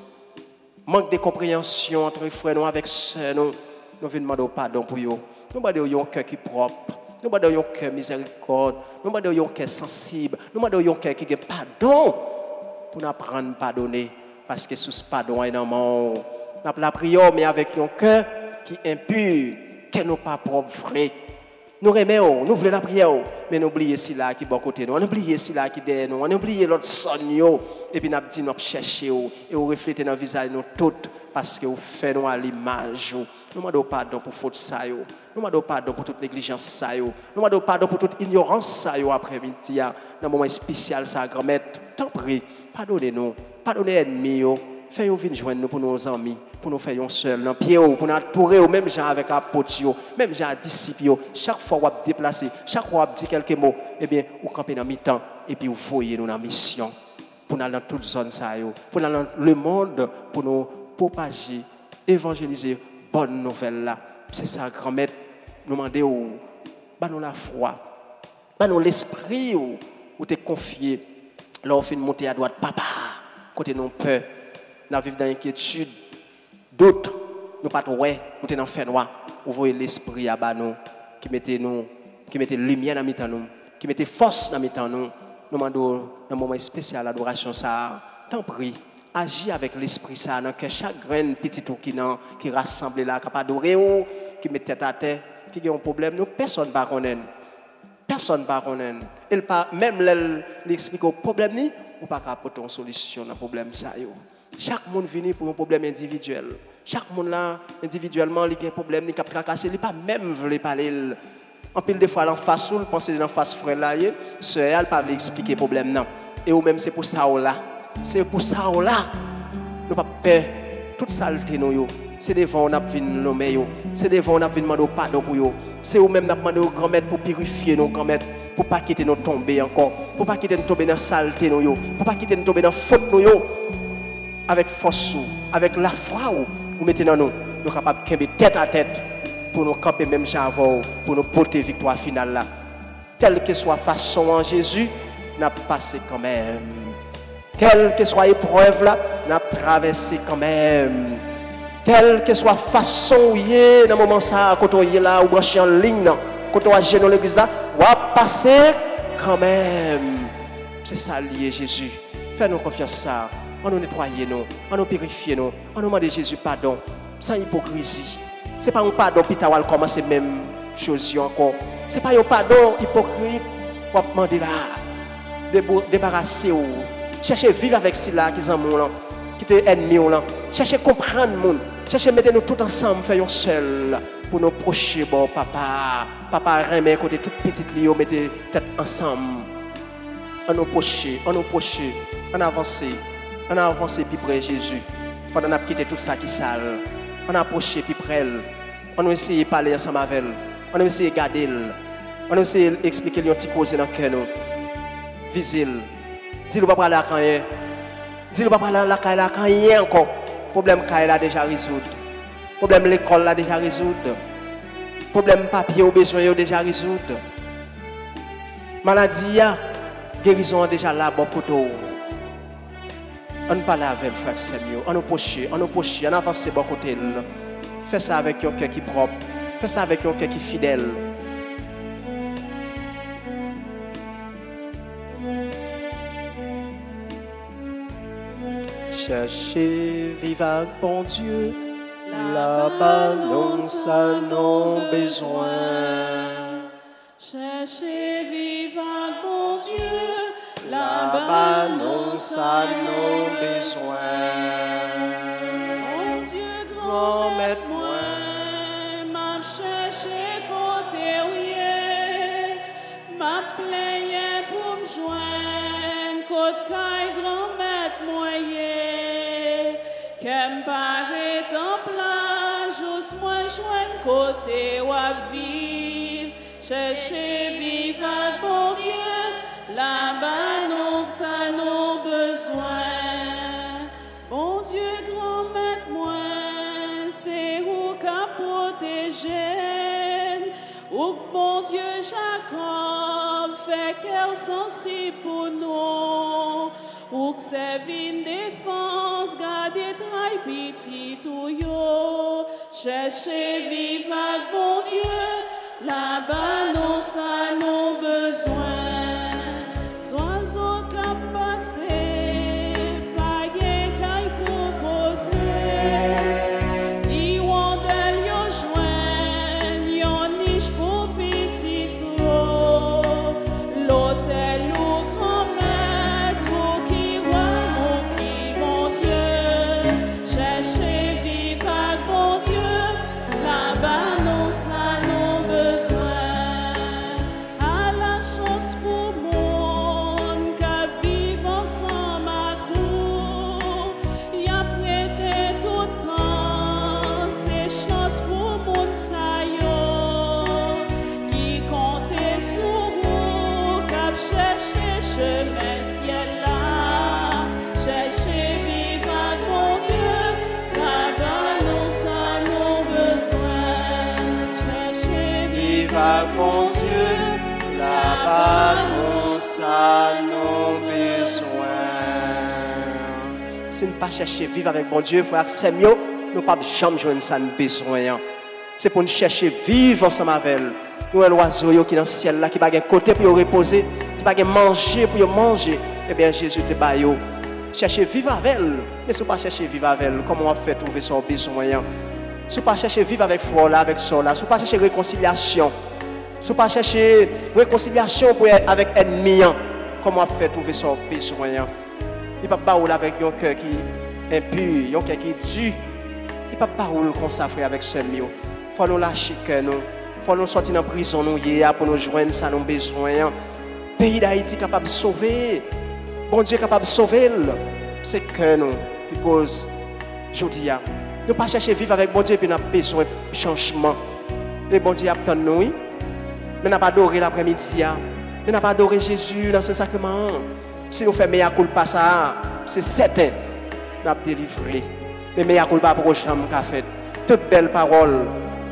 manque de compréhension entre frères, nous avec sœurs, nous venons demander pardon pour eux. Nous demandons un cœur qui est propre. Nous demandons un cœur miséricorde. Nous demandons un cœur sensible. Nous demandons un cœur qui a pardon pour nous apprendre à pardonner. Parce que sous ce pardon est dans le monde. Nous avons la prière, mais avec un cœur qui est impur, qui n'est pas propre, vrai. Nous remettons, nous voulons la prière, mais nous oublions ceux là qui sont à côté de nous. Nous oublions ceux là qui sont derrière nous. Nous oublions l'autre son. Et puis nous avons dit, nous cherchons et nous reflétons dans le visage de nous toutes parce que nous faisons à l'image. Nous demandons pardon pour faute ça. Nous demandons pardon pour toute négligence. Nous demandons pardon pour toute ignorance après-midi. Dans un moment spécial, ça, grand-mère, t'en prie, pardonnez-nous, pardonnez ennemis. Faites-nous venir joindre nous pour nos amis, pour nous faire seuls, dans pied, pour nous entourer, même gens avec apôtres, même gens disciples. Chaque fois que vous déplacez, chaque fois que vous dites quelques mots, eh bien, vous campez dans mi-temps et puis vous voyez nous dans la mission. Pour nous aller dans toute zone, pour nous aller dans le monde, pour nous propager, évangéliser, bonne nouvelle là. C'est ça, grand-mère, nous demandons, nous la foi, nous l'esprit, où tu es confié, là, on fait monter à droite, papa, côté non peur. Nous vivons dans l'inquiétude. D'autres, nous pas ouais, nous sommes dans le fait noir. Vous voyez l'esprit à bas nous, qui mettait lumière dans mi-temps nous, qui mettait force dans mi-temps nous. Nous demandons dans un moment spécial d'adoration ça. T'en prie, agis avec l'esprit ça, dans que chaque graine petit qui rassemble là, qui pas adorer qui met tête à terre, qui a un problème, nous personne ne connaît. Personne ne connaît. Et même l'explique au problème ni, ou pas apporter une solution à problème ça yo. Chaque monde vient pour un problème individuel. Chaque monde là, individuellement, il a un problème, il a tracassé, il n'a pas même voulu parler. En pile de fois, en face, il pense en face frère là, sœur, elle ne peut pas expliquer le problème non. Et ou même c'est pour ça là. C'est pour ça là. Nous pas peur. Toute saleté nous c'est devant on a vinn nommer yo. C'est devant on a vinn demander pardon pour yo. C'est ou même n'a demandé au grand-mère pour purifier nos grand-mère, pour pas quitter nous tomber encore, pour pas quitter nous tomber dans saleté nous pour pas quitter nous tomber dans faute nous avec force, avec la foi, vous mettez dans nous, nous sommes capables de camper tête à tête pour nous camper même avant, pour nous porter victoire finale là. Quelle que soit façon en Jésus, nous avons passé quand même. Quelle que soit épreuve là, nous avons traversé quand même. Quelle que soit façon où il est, dans le moment ça, quand on est là, ou branché en ligne, quand on est dans l'église là, on va passer quand même. C'est ça lié Jésus. Fais-nous confiance ça. On nous nettoyer nous, on nous purifier nous, on nous demande Jésus pardon, sans hypocrisie. Ce n'est pas un pardon qui t'a commencé même chose encore. Ce n'est pas un pardon hypocrite, Ou demander là, débarrasser ou. Cherchez vivre avec ceux-là qui sont là, qui sont ennemis là. Cherchez comprendre le monde. Cherchez mettre nous tous ensemble, faire un seul pour nous procher, bon papa. Papa remet côté toute petite Lio, mettez tête ensemble. On nous procher, on avance plus près de Jésus. Pendant qu'on a quitté tout ça qui est sale, on a approché plus près. On a essayé de parler ensemble avec elle. On a essayé de garder elle. On a essayé d'expliquer les petits causes dans le cœur. Visez-le. Dis-le pas parler à rien. Dis-le pas parler à la rien encore. Problème qu'il a déjà résolu. Problème l'école a déjà résolu. Problème papier ou besoin déjà résolu. Maladie, guérison déjà là, bon poteau. On parle avec le frère Seigneur, on nous poche, on avance bon côté. Fais ça avec un cœur qui est propre, fais ça avec un cœur qui est fidèle. Cherchez, vivre avec bon Dieu, là-bas non ça non besoin. Cherchez, vivre avec bon Dieu, là-bas non ça non besoin. Mon Dieu grand maître moi, m'a cherché côté rien, m'a plaigné pour me joindre côté grand maître moyen, qu'elle paraît en plage, juste moi joindre côté ou à vivre, chercher vivre avec bon Dieu, là-bas nous ça nous besoin. Bon Dieu grand maître moi, c'est où qu'a protégé, ou bon Dieu Jacob fait qu'elle sensible pour nous, ou que c'est une défense, garder très petit tout yo, chercher vivre avec bon Dieu, là-bas nous ça nous besoin. Oiseaux qu'a passé, pas rien qu'à proposer. Ils ont d'elle yo joint, yon niche pour petit trop. L'hôtel ou grand maître, ou qui roi, ou qui bon Dieu. Cherchez vivre avec bon Dieu, là-bas nous ça nous besoin. À la chance pour moi. Chemin ciel là, cherchez vivre avec mon Dieu, là-bas nous ça nous besoin. Cherchez vivre avec mon Dieu, là-bas nous ça nous besoin. Si nous ne pas chercher vivre avec mon Dieu, frère Samuel, nous ne pas jamais joindre ça nous besoin. C'est pour nous chercher vivre ensemble avec elle. Nous l'oiseau qui est dans le ciel là, qui va côté pour reposer. Pas manger pour manger, eh bien Jésus te baille. Cherchez vivre avec elle. Mais si vous pas chercher vivre avec elle, comment on fait trouver son besoin? Si vous pas chercher vivre avec foi là, avec ça là, si vous pas chercher réconciliation, si vous pas chercher réconciliation pour avec ennemi, comment on fait trouver son besoin? Il pas baoul avec un cœur qui est impur, un cœur qui est dur. Il pas baoul comme ça frère avec ce mieux. Faut nous lâcher cœur nous. Faut nous sortir de la prison nous hier pour nous joindre ça nos besoins. Pays d'Haïti capable de sauver, bon Dieu capable de sauver, c'est que nous qui cause aujourd'hui. Nous pas chercher vivre avec bon Dieu puis nous avons besoin de changement. Et bon Dieu attend nous, mais nous n'avons pas adoré l'après-midi, mais nous n'avons pas adoré Jésus dans ce sacrement. Si nous faisons meilleur culpa ça, c'est certain, nous avons délivré. Mais meilleur culpa pour chambre qu'a fait. Toutes belles paroles,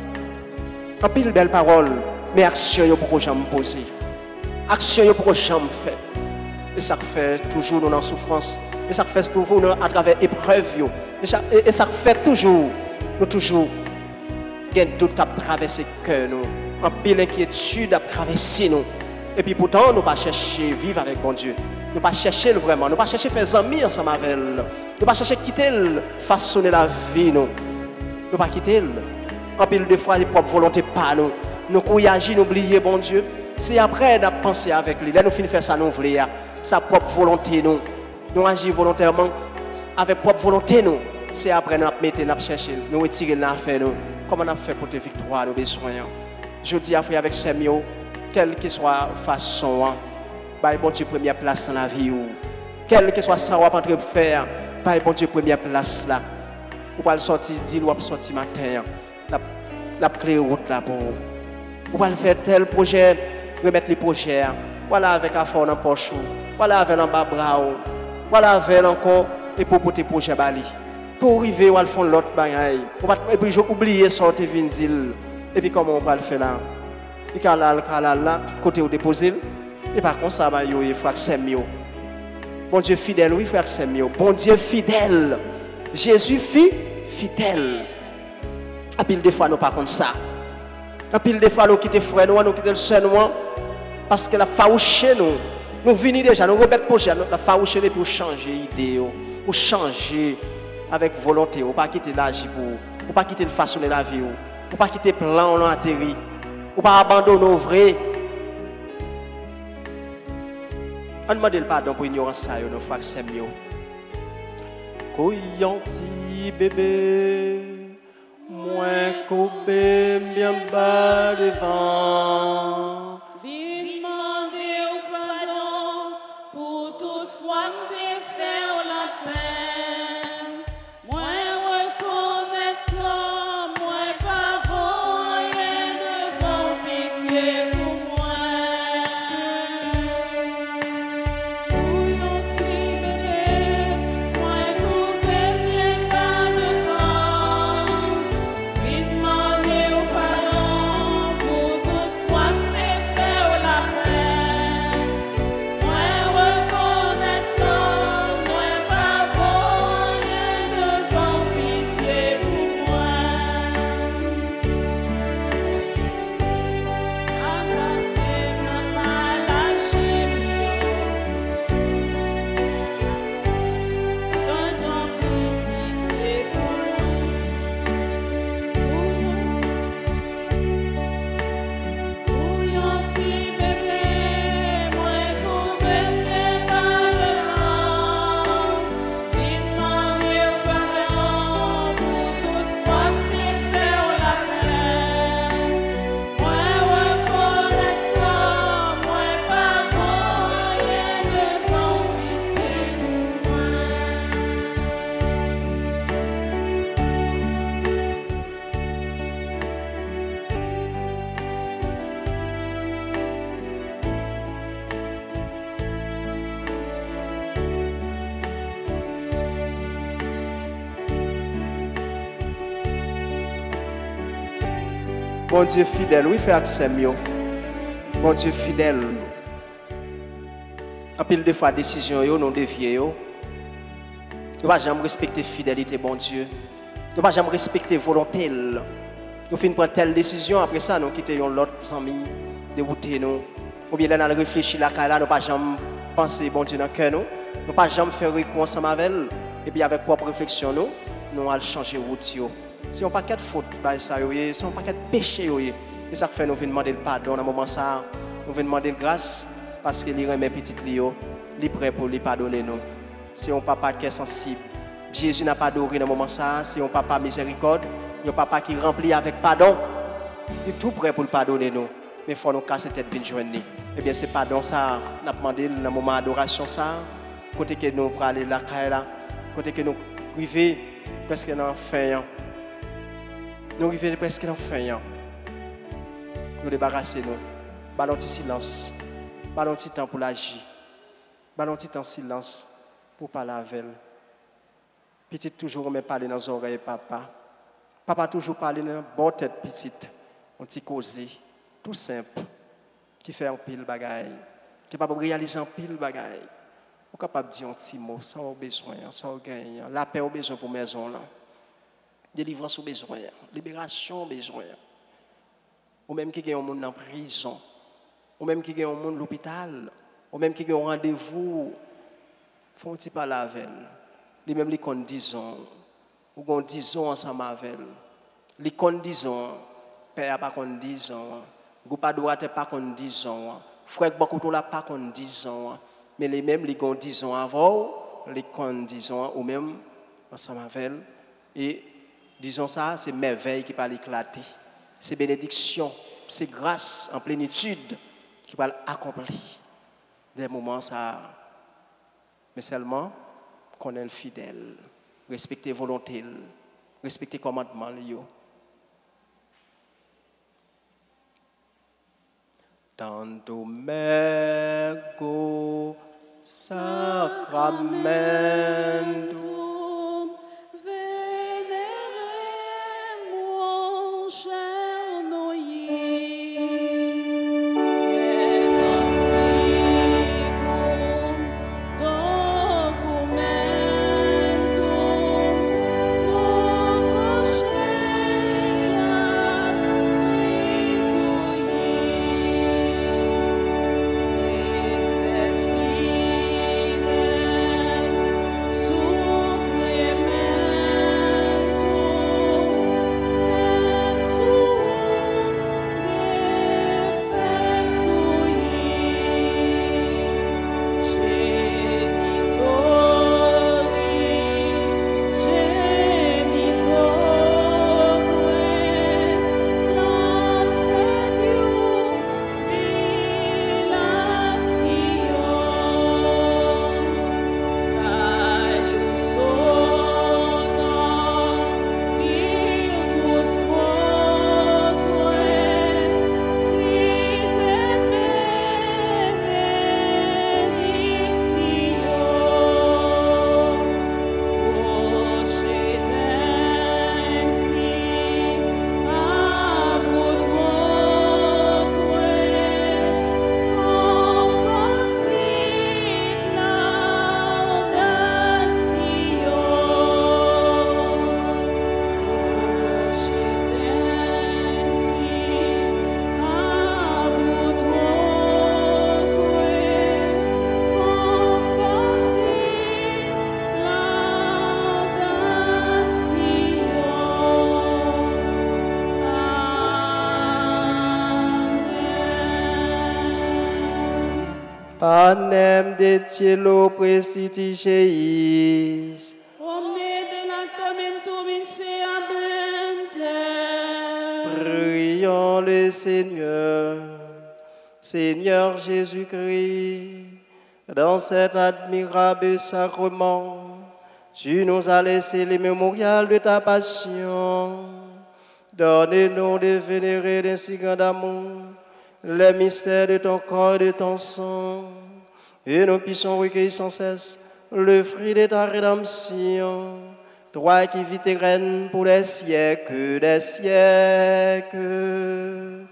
en pile belles paroles, mais actions pour chambre poser. Action pour jamais fait. Et ça fait toujours nous en souffrance. Et ça fait toujours nous à travers épreuves. Et ça fait toujours nous toujours gain doute à traverser cœur nous. En pile inquiétude à traverser nous. Et puis pourtant nous pas chercher vivre avec bon Dieu. Nous pas chercher vraiment, nous pas chercher faire amis ensemble avec elle. Nous pas chercher quitter elle, façonner la vie nous. Nous pas quitter elle. En pile de fois les propres volontés pas nous. Nous couillons agir, nous oublier bon Dieu. C'est après nous penser avec lui. Là nous finissons faire ça nous voulons sa propre volonté nous. Nous agir volontairement avec propre volonté nous. C'est après nous mettre nous chercher, nous retirer nous faire nous. Comment on fait pour te victoire nous besoin. Je dis à frère avec Samuel, quelle que soit façon, bah bon Dieu première place dans la vie ou quelle que soit ça on va entrer faire, bah bon Dieu première place là. Ou pas le sortir dire ou sortir matin. La clé route là pour ou pas le faire tel projet, remettre les projets. Voilà avec un fond dans poche. Voilà avec un bas bras. Voilà avec encore et pour porter projet bali. Pour arriver ou al fond l'autre bagaille. Et puis oublier sortir vinn dire et puis comment on va le faire là. Et quand là côté où déposer et par contre ça va yo frère Samuel. Bon Dieu fidèle oui frère Samuel. Bon Dieu fidèle. Jésus fidèle. À pile des fois nous pas comme ça. À pile des fois nous quitter frère nous quitter le sœur nous parce que la faouché nous venons déjà nous remettre projet la faouché pour changer idée pour changer avec volonté ou pas quitter l'agir pour pas quitter le façonner la vie ou pas quitter plan on atterri ou pas abandonner au vrai. On demande le pardon pour ignorance ça nos frères Samuel. Koyanti bébé moins coupé bien bas devant. Viens demander pardon pour toute fois de faire la peine. Moi reconnaître, moi pas rien devant pitié pour moi. Bon Dieu fidèle, oui frère Samuel. Bon Dieu fidèle. En pile de fois décision yo non dévié yo. Nous pas jamais respecter fidélité bon Dieu. Nous pas jamais respecter volonté. Nous fin prendre telle décision après ça nous quitter l'autre amis dérouter nous. Ou bien là nous réfléchir là nous pas jamais penser bon Dieu dans cœur nous. Nous pas jamais faire recours ensemble avec elle et puis avec propre réflexion nous allons changer route yo. Si on pas de faute bah ça yo, si on pas de péché yo, et ça fait nous venir demander le pardon dans moment ça, nous venir demander grâce parce que les remet petit Lio, il prêt pour lui pardonner nous. Si on papa qui est sensible, Jésus n'a pas adoré dans moment ça, si on papa miséricorde, un papa qui remplit avec pardon, il est tout prêt pour le pardonner nous. Mais il faut nous casser tête venir joindre. Eh bien c'est pardon ça, n'a demandé dans moment adoration ça, côté que nous pour aller là côté que nous arriver presque dans fin. Nous arrivons presque dans fin. Nous débarrasser nous. Ballon petit silence. Ballon petit temps pour l'agir. Ballon petit temps silence pour parler avec elle. Petite toujours me parler dans les oreilles papa. Papa toujours parler dans la bonne tête petite. Un petit causé. Tout simple. Qui fait un pile bagaille. Qui est capable de réaliser un pile bagaille. On est capable de dire un petit mot. Ça a besoin. Ça a gagné. La paix a besoin pour maison là. Délivrance au besoin, libération au besoin. Ou même qui est un monde en prison, ou même qui est un monde à l'hôpital, ou même qui est un rendez-vous, faut-il parler avec elle. Les mêmes les conditions, ou qu'on disons ensemble avec elle. Les conditions, père pas conditions, Vous pas droit pas qu'on 10 ans. Frère beaucoup là pas qu'on 10 ans. Mais les mêmes les gon 10 ans avant, les qu'on 10 ans ou même ensemble avec elle. Et disons ça, c'est merveille qui va l'éclater. C'est bénédiction, c'est grâce en plénitude qui va l'accomplir. Des moments ça, mais seulement qu'on est fidèle, respecter volonté, respecter commandement yo. Tanto mego sacramentum veneremur cher noi et antiquum documentum novoscelta Estet fides supplementum sensum defectui genitoque lancetium Vilasion Salus honor virtus quoque sit et benedictio procedensi apud quoque composit laudatio procedensi apud quoque Panem de cielo prestitigeis, Omne delectamentum inseabentem. prions le Seigneur. Seigneur Jésus-Christ, dans cet admirable sacrement, tu nous as laissé les mémorials de ta passion. Donne-nous de vénérer d'un si grand amour les mystères de ton corps et de ton sang, et nous puissions recueillir sans cesse le fruit de ta rédemption, toi qui vis et règnes pour les siècles des siècles.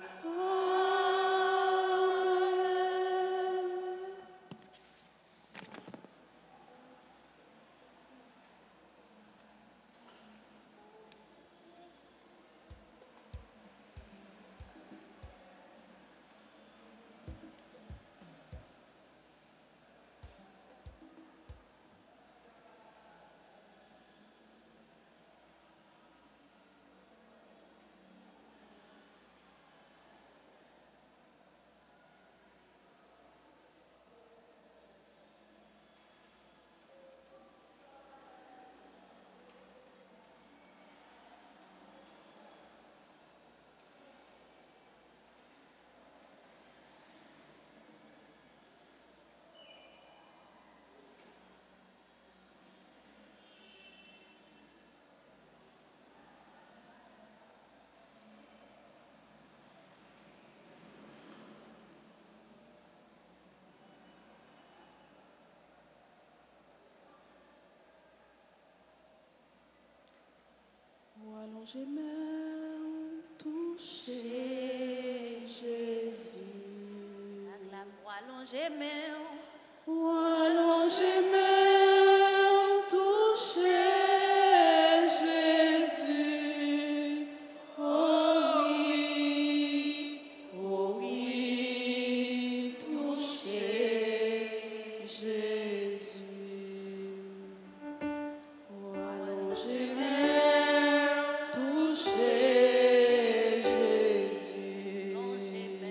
Allongez main, touchez Jésus. Avec la foi, allongez main. Allongez main, touchez Jésus. Oh oui, touchez Jésus. Allongez main, touchez Jésus. Allongez main.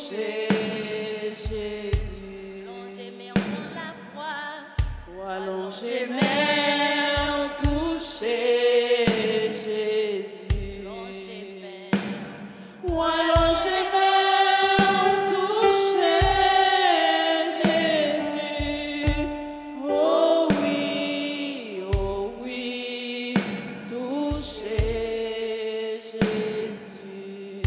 toucher Jésus. Allongez mes dans la foi. Allongez mes toucher Jésus. Allongez mes toucher Jésus. Oh oui, toucher Jésus.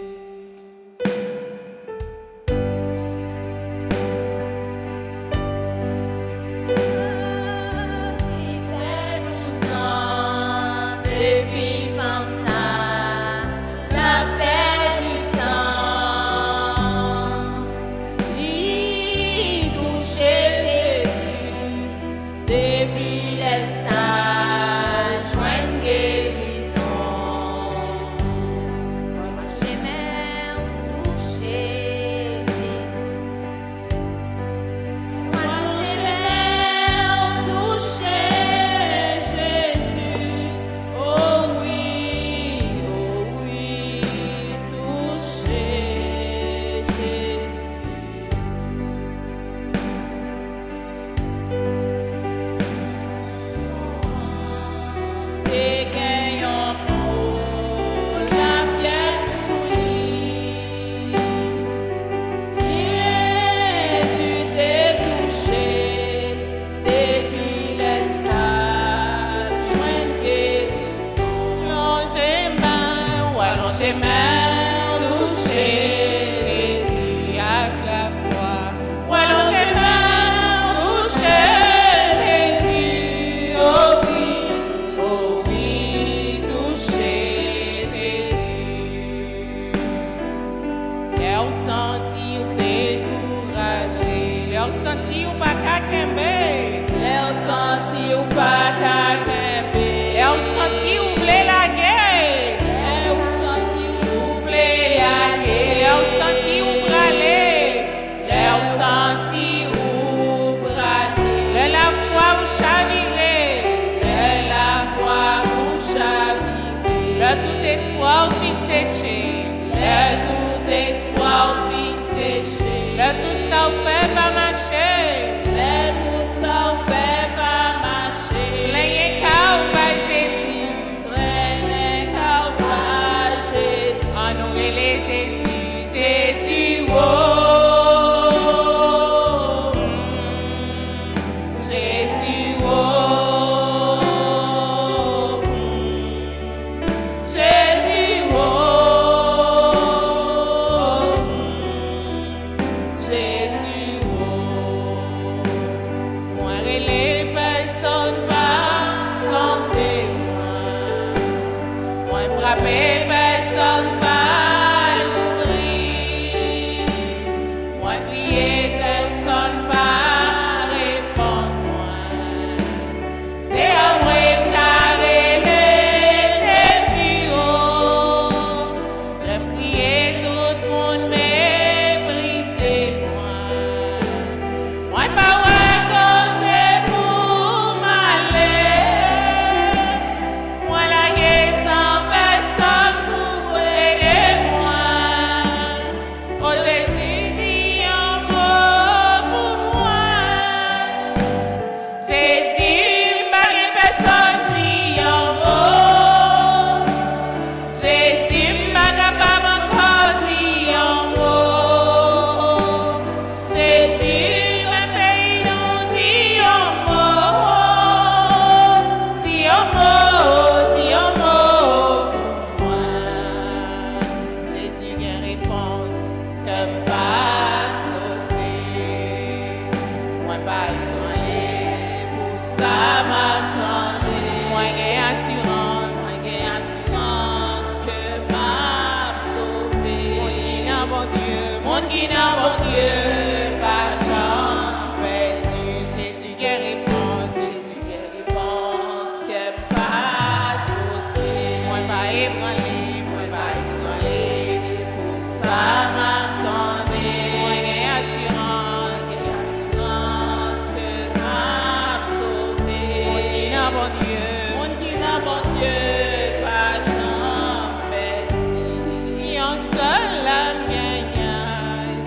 Fais-nous-en depuis comme ça, la paix du sang. Y toucher Jésus, depuis les sages, joindre guérison. J'ai même touché Jésus. J'ai même touché Jésus, oh oui, toucher Jésus. Et gagnons pour la fière souris. Jésus t'est touché depuis les salles, joindre guérison. Allongez main, toucher Jésus avec la foi. Allongez main, toucher Jésus. Oh oui, toucher Jésus. Leur senti ou découragé, leur senti ou pas qu'à kembe, leur senti ou pas qu'à kembe, leur senti ou blé la guerre, leur senti ou blé la guerre, leur senti ou bralé, leur senti ou bralé, le la foi ou chaviré, le la foi ou chaviré, le tout espoir fin séché, le tout espoir fin séché, le tout ça ou fait pas marcher, le tout ça ou fait pas marcher, l'ayé car pas Jésus, l'ayé car pas Jésus, en nous et les Jésus, Jésus, oh, Jésus, oh, Jésus, oh, Jésus, oh. Moi et les personnes pas compter moi. Moi frapper personne pas l'ouvrir. Moi crier personne pas répondre moi. C'est à moi d'arrêter Jésus, oh. Le prier tout le monde méprisé moi. Moi pas raconter pour m'aller. Moi la guerre sans personne pour aider moi. Oh Jésus dis un mot pour moi. Jésus pas personne dit un mot. Jésus pas capable encore dire un mot. Jésus même pays nous dit un mot. Dis un mot pour moi. Jésus a une réponse comme pas sauter. Moi pas ébranler, pour ça m'attendais. Moi j'ai assurance que m'a sauvé. Mon qui n'a bon Dieu, pas jamais perdu. Jésus qui réponse que pas sauter. Moi pas ébranler, pour ça m'attendais. Moi j'ai assurance que m'a sauvé. Mon qui n'a bon Dieu, pas jamais perdu. Y en seul la mienne,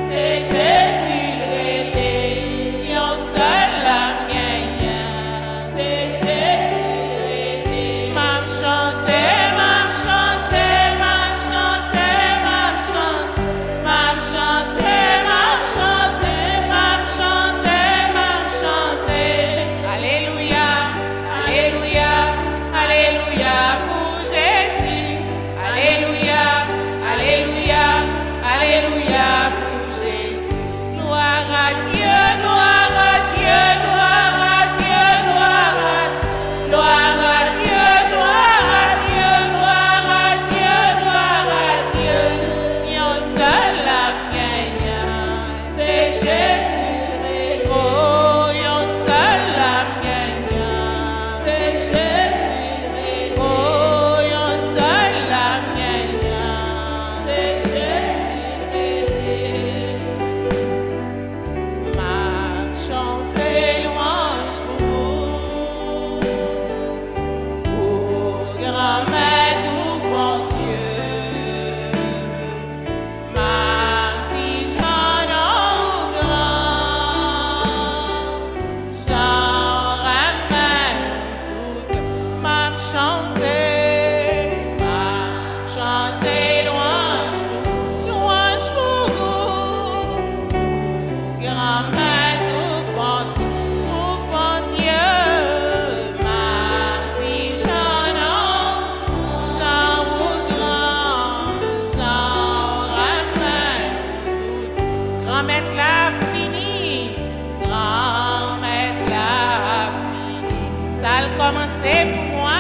Grand-mère l'a fini. Grand-mère l'a fini. Ça a commencé pour moi.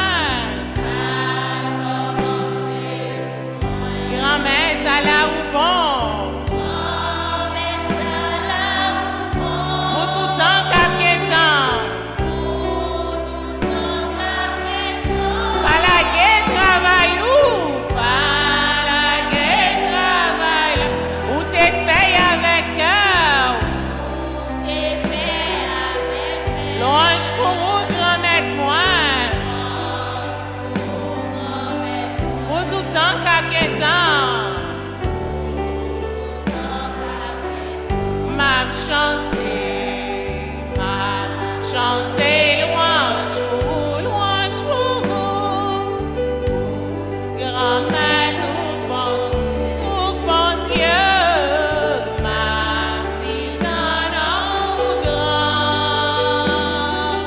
Grand-mère t'as la roupon. Grand-mère t'as la roupon. Pour tout temps qu'après temps. Pour tout temps qu'après temps. Pas la guerre travail ou pas la guerre travail. Où t'es fait avec cœur. Où t'es fait avec cœur. L'ange pour vous grand-mère moi. Pour tout temps qu'après temps. Chanter louange pour vous, grand-mère pour bon Dieu, ma petite Jeanne grand,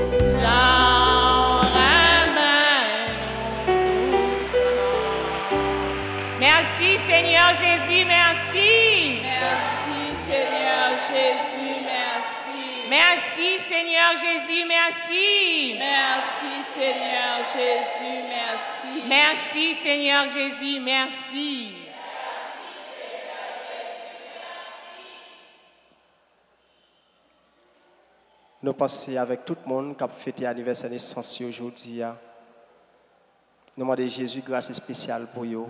j'en ramène tout. Merci Seigneur Jésus, merci. Merci Seigneur Jésus, merci. Merci Seigneur Jésus, merci. Merci Seigneur Jésus, merci. Merci Seigneur Jésus, merci. Nous pensons avec tout le monde qui a fêté l'anniversaire de naissance aujourd'hui. Nous demandons Jésus grâce spéciale pour eux.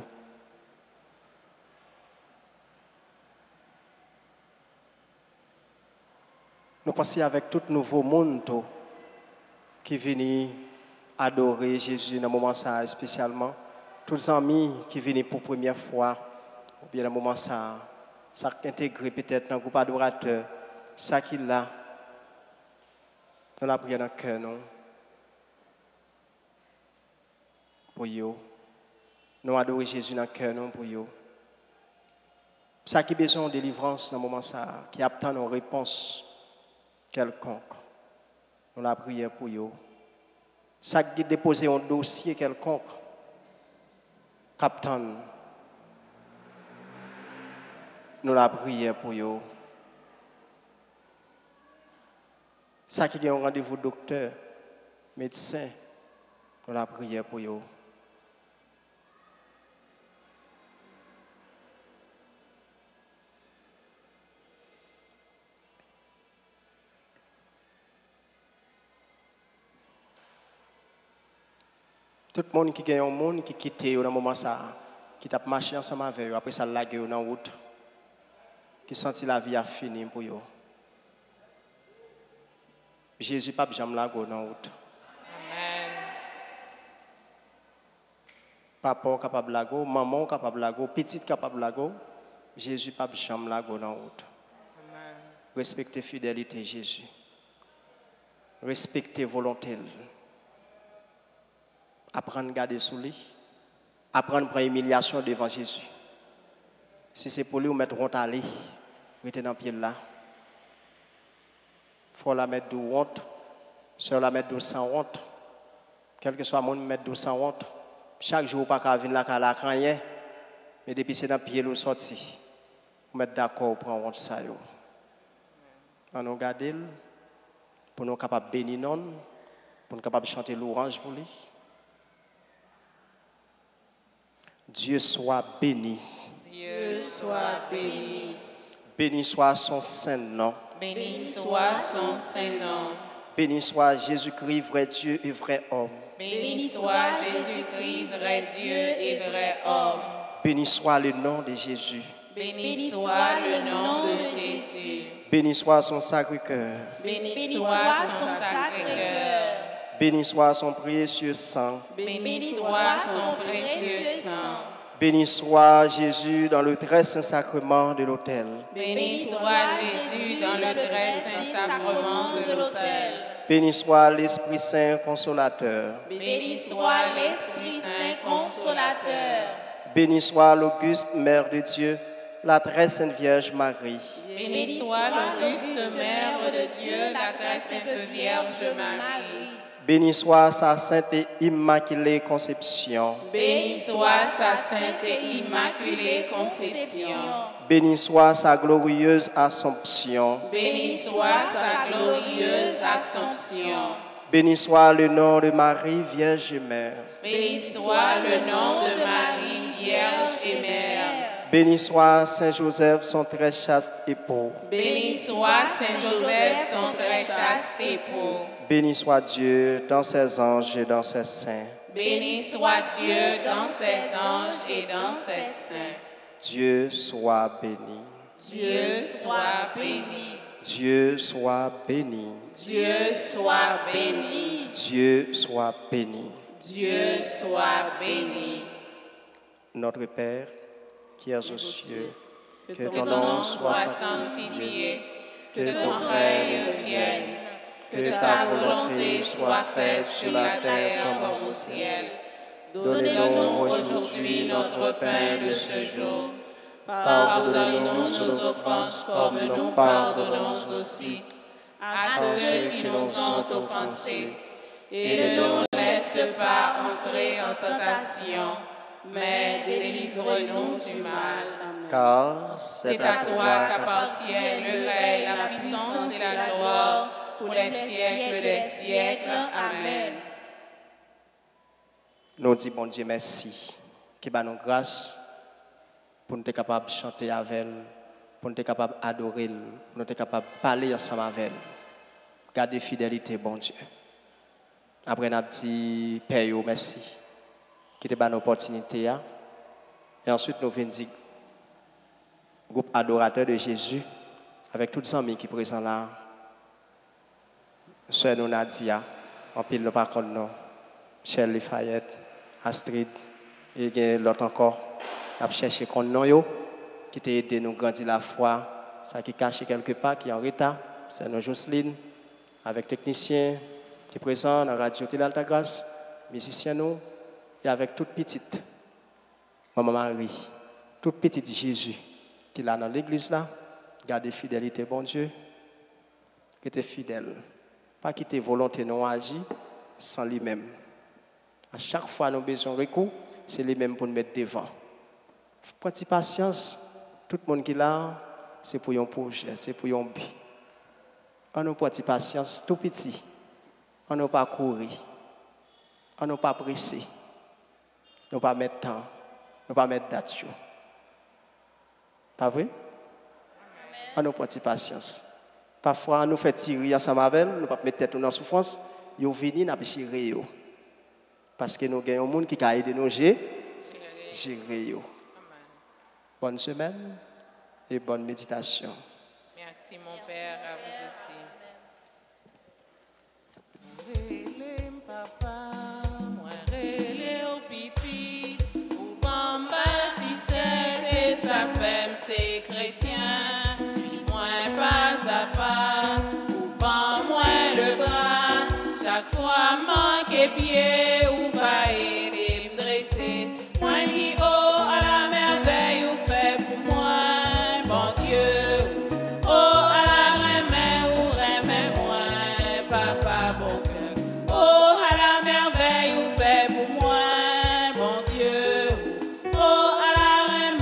Nous pensons avec tout nouveau monde qui vient adorer Jésus dans le moment ça spécialement. Tous les amis qui viennent pour la première fois, ou bien dans le moment ça intégré peut-être dans le groupe adorateur, ça qui là, nous la prière dans le cœur, non? Pour eux. Nous adorons Jésus dans le cœur, non? Pour eux. Ça qui a besoin de délivrance dans le moment ça, qui attend une réponse quelconque. Nous la prière pour eux. Ça qui déposer un dossier quelconque. Captain, nous la prière pour eux. Ça qui a un rendez-vous docteur, médecin, nous la prière pour eux. Tout le monde qui gagne un monde qui quitte dans le moment ça, qui t'a marché ensemble avec eux, après ça lague dans la route, qui sentit la vie a fini pour eux. Jésus pas jamais lague dans la route. Amen. Papa capable lague, maman capable lague, petite capable lague, Jésus pas jamais lague dans la route. Amen. Respectez fidélité Jésus. Respectez volonté. Apprendre à garder sous lui. Apprendre à prendre humiliation devant Jésus. Si c'est pour lui, vous mettre honte à lui. Mettez dans le pied là. Il faut la mettre de honte. Soit la mettre de sans honte. Quel que soit le monde, mettre de sans honte. Chaque jour, pas qu'à venir là, qu'à la rien. Mais depuis c'est dans le pied, vous sorti. Vous mettre d'accord pour prendre honte ça. On nous garder pour nous capables de bénir non, pour nous capables de chanter l'orange pour lui. Dieu soit béni. Dieu soit béni. Béni soit son saint nom. Béni soit son saint nom. Béni soit Jésus-Christ, vrai Dieu et vrai homme. Béni soit Jésus-Christ, vrai Dieu et vrai homme. Béni soit le nom de Jésus. Béni soit le nom de Jésus. Béni soit son sacré-cœur. Béni soit son sacré-cœur. Béni soit son précieux sang. Béni soit son précieux sang. Béni soit Jésus dans le très saint sacrement de l'autel. Béni soit Jésus dans le très saint sacrement de l'autel. Béni soit l'Esprit Saint consolateur. Béni soit l'Esprit Saint consolateur. Béni soit l'auguste Mère de Dieu, la très sainte Vierge Marie. Béni soit l'auguste Mère de Dieu, la très sainte Vierge Marie. Béni soit sa sainte et immaculée conception. Béni soit sa sainte et immaculée conception. Béni soit sa glorieuse Assomption. Béni soit sa glorieuse Assomption. Béni soit le nom de Marie, Vierge et Mère. Béni soit le nom de Marie, Vierge et Mère. Béni soit Saint Joseph, son très chaste époux. Béni soit Saint Joseph, son très chaste époux. Béni soit Dieu dans ses anges et dans ses saints. Béni soit Dieu dans ses anges et dans ses saints. Dieu soit béni. Dieu soit béni. Dieu soit béni. Dieu soit béni. Dieu soit béni. Dieu soit béni. Notre Père, qui es aux cieux, Que ton nom soit sanctifié, que ton règne vienne, que ta volonté soit faite sur la terre comme au ciel. Donne-nous aujourd'hui notre pain de ce jour. Pardonne-nous nos offenses comme nous pardonnons aussi à ceux qui nous ont offensés. Et ne nous laisse pas entrer en tentation, mais délivre-nous du mal. car C'est à toi qu'appartiennent le règne, la puissance et la gloire pour les siècles des siècles. Amen. nous disons, bon Dieu, merci, qui va nous grâce pour nous être capables de chanter avec elle, pour nous être capables d'adorer, pour nous être capables de parler ensemble avec elle. Garder fidélité, bon Dieu. Après, nous avons dit, Père, merci, qui te donne l'opportunité. Et ensuite, nous venons dire, groupe adorateur de Jésus, avec tous les amis qui sont présents là. Sœur nous Nadia, en pile nous par contre non. Shirley Fayette, Astrid, et l'autre encore. On a cherché qu'on nous qui t'a aidé nous grandir la foi, ça qui caché quelque part, qui est en retard. C'est nous Jocelyne, avec technicien qui est présent dans la radio Télé Alta Grâce, musicien nous, et avec toute petite Maman Marie, toute petite Jésus qui est là dans l'église là, gardez fidélité, bon Dieu, qui était fidèle. Pas quitter volonté non agir sans lui-même. À chaque fois nous avons besoin de recours, c'est lui-même pour nous mettre devant. Prenez patience, tout le monde qui est là, c'est pour un projet, c'est pour un but. On n'a pas de patience, tout petit. On n'a pas courir. On n'a pas pressé. On n'a pas mettre temps. On n'a pas mettre date. Pas vrai? On n'a pas de patience. Parfois, on nous fait tirer ensemble avec elle, nous ne pas mettre tête dans la souffrance, nous venons nous gérer. Parce que nous avons un monde qui a aidé nous à gérer. Bonne semaine et bonne méditation. Merci mon Père, à vous aussi. C'est chrétien, suis-moi pas à pas, ou pas moins le bras, chaque fois manque pied, ou va aider me dresser, moi qui oh à la merveille, ou fait pour moi, bon Dieu, oh à la remède, moi, papa bon cœur, oh à la merveille, ou fait pour moi, bon Dieu, oh à la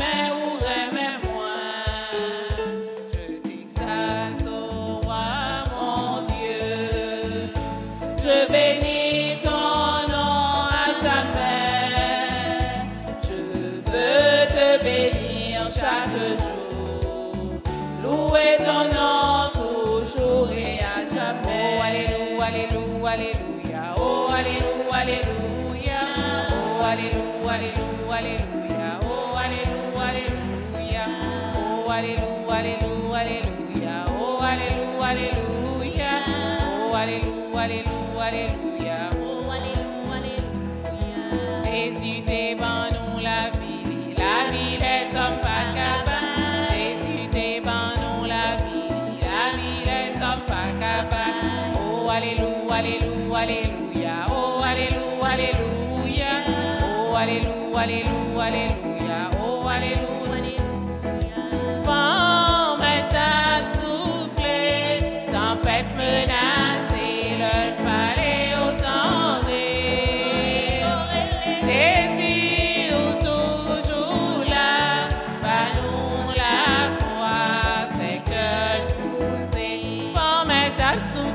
je bénis ton nom à jamais. Je veux te bénir chaque jour. Louer ton nom toujours et à jamais. Oh, alléluia, alléluia, alléluia. Oh, alléluia, alléluia. Oh, alléluia, alléluia, alléluia. Oh, alléluia, alléluia. Oh, alléluia, alléluia, alléluia. Oh, alléluia, alléluia. Oh, alléluia, alléluia. Alléluia, oh alléluia, alléluia. Jésus t'es ban nous la vie des hommes pas capables. Jésus t'es ban nous la vie des hommes pas capables. Oh alléluia, alléluia, alléluia. Oh alléluia, alléluia. Oh alléluia, alléluia, alléluia. Oh alléluia, alléluia. Vent m'est soufflé, tempête menacée, le palais au ap sou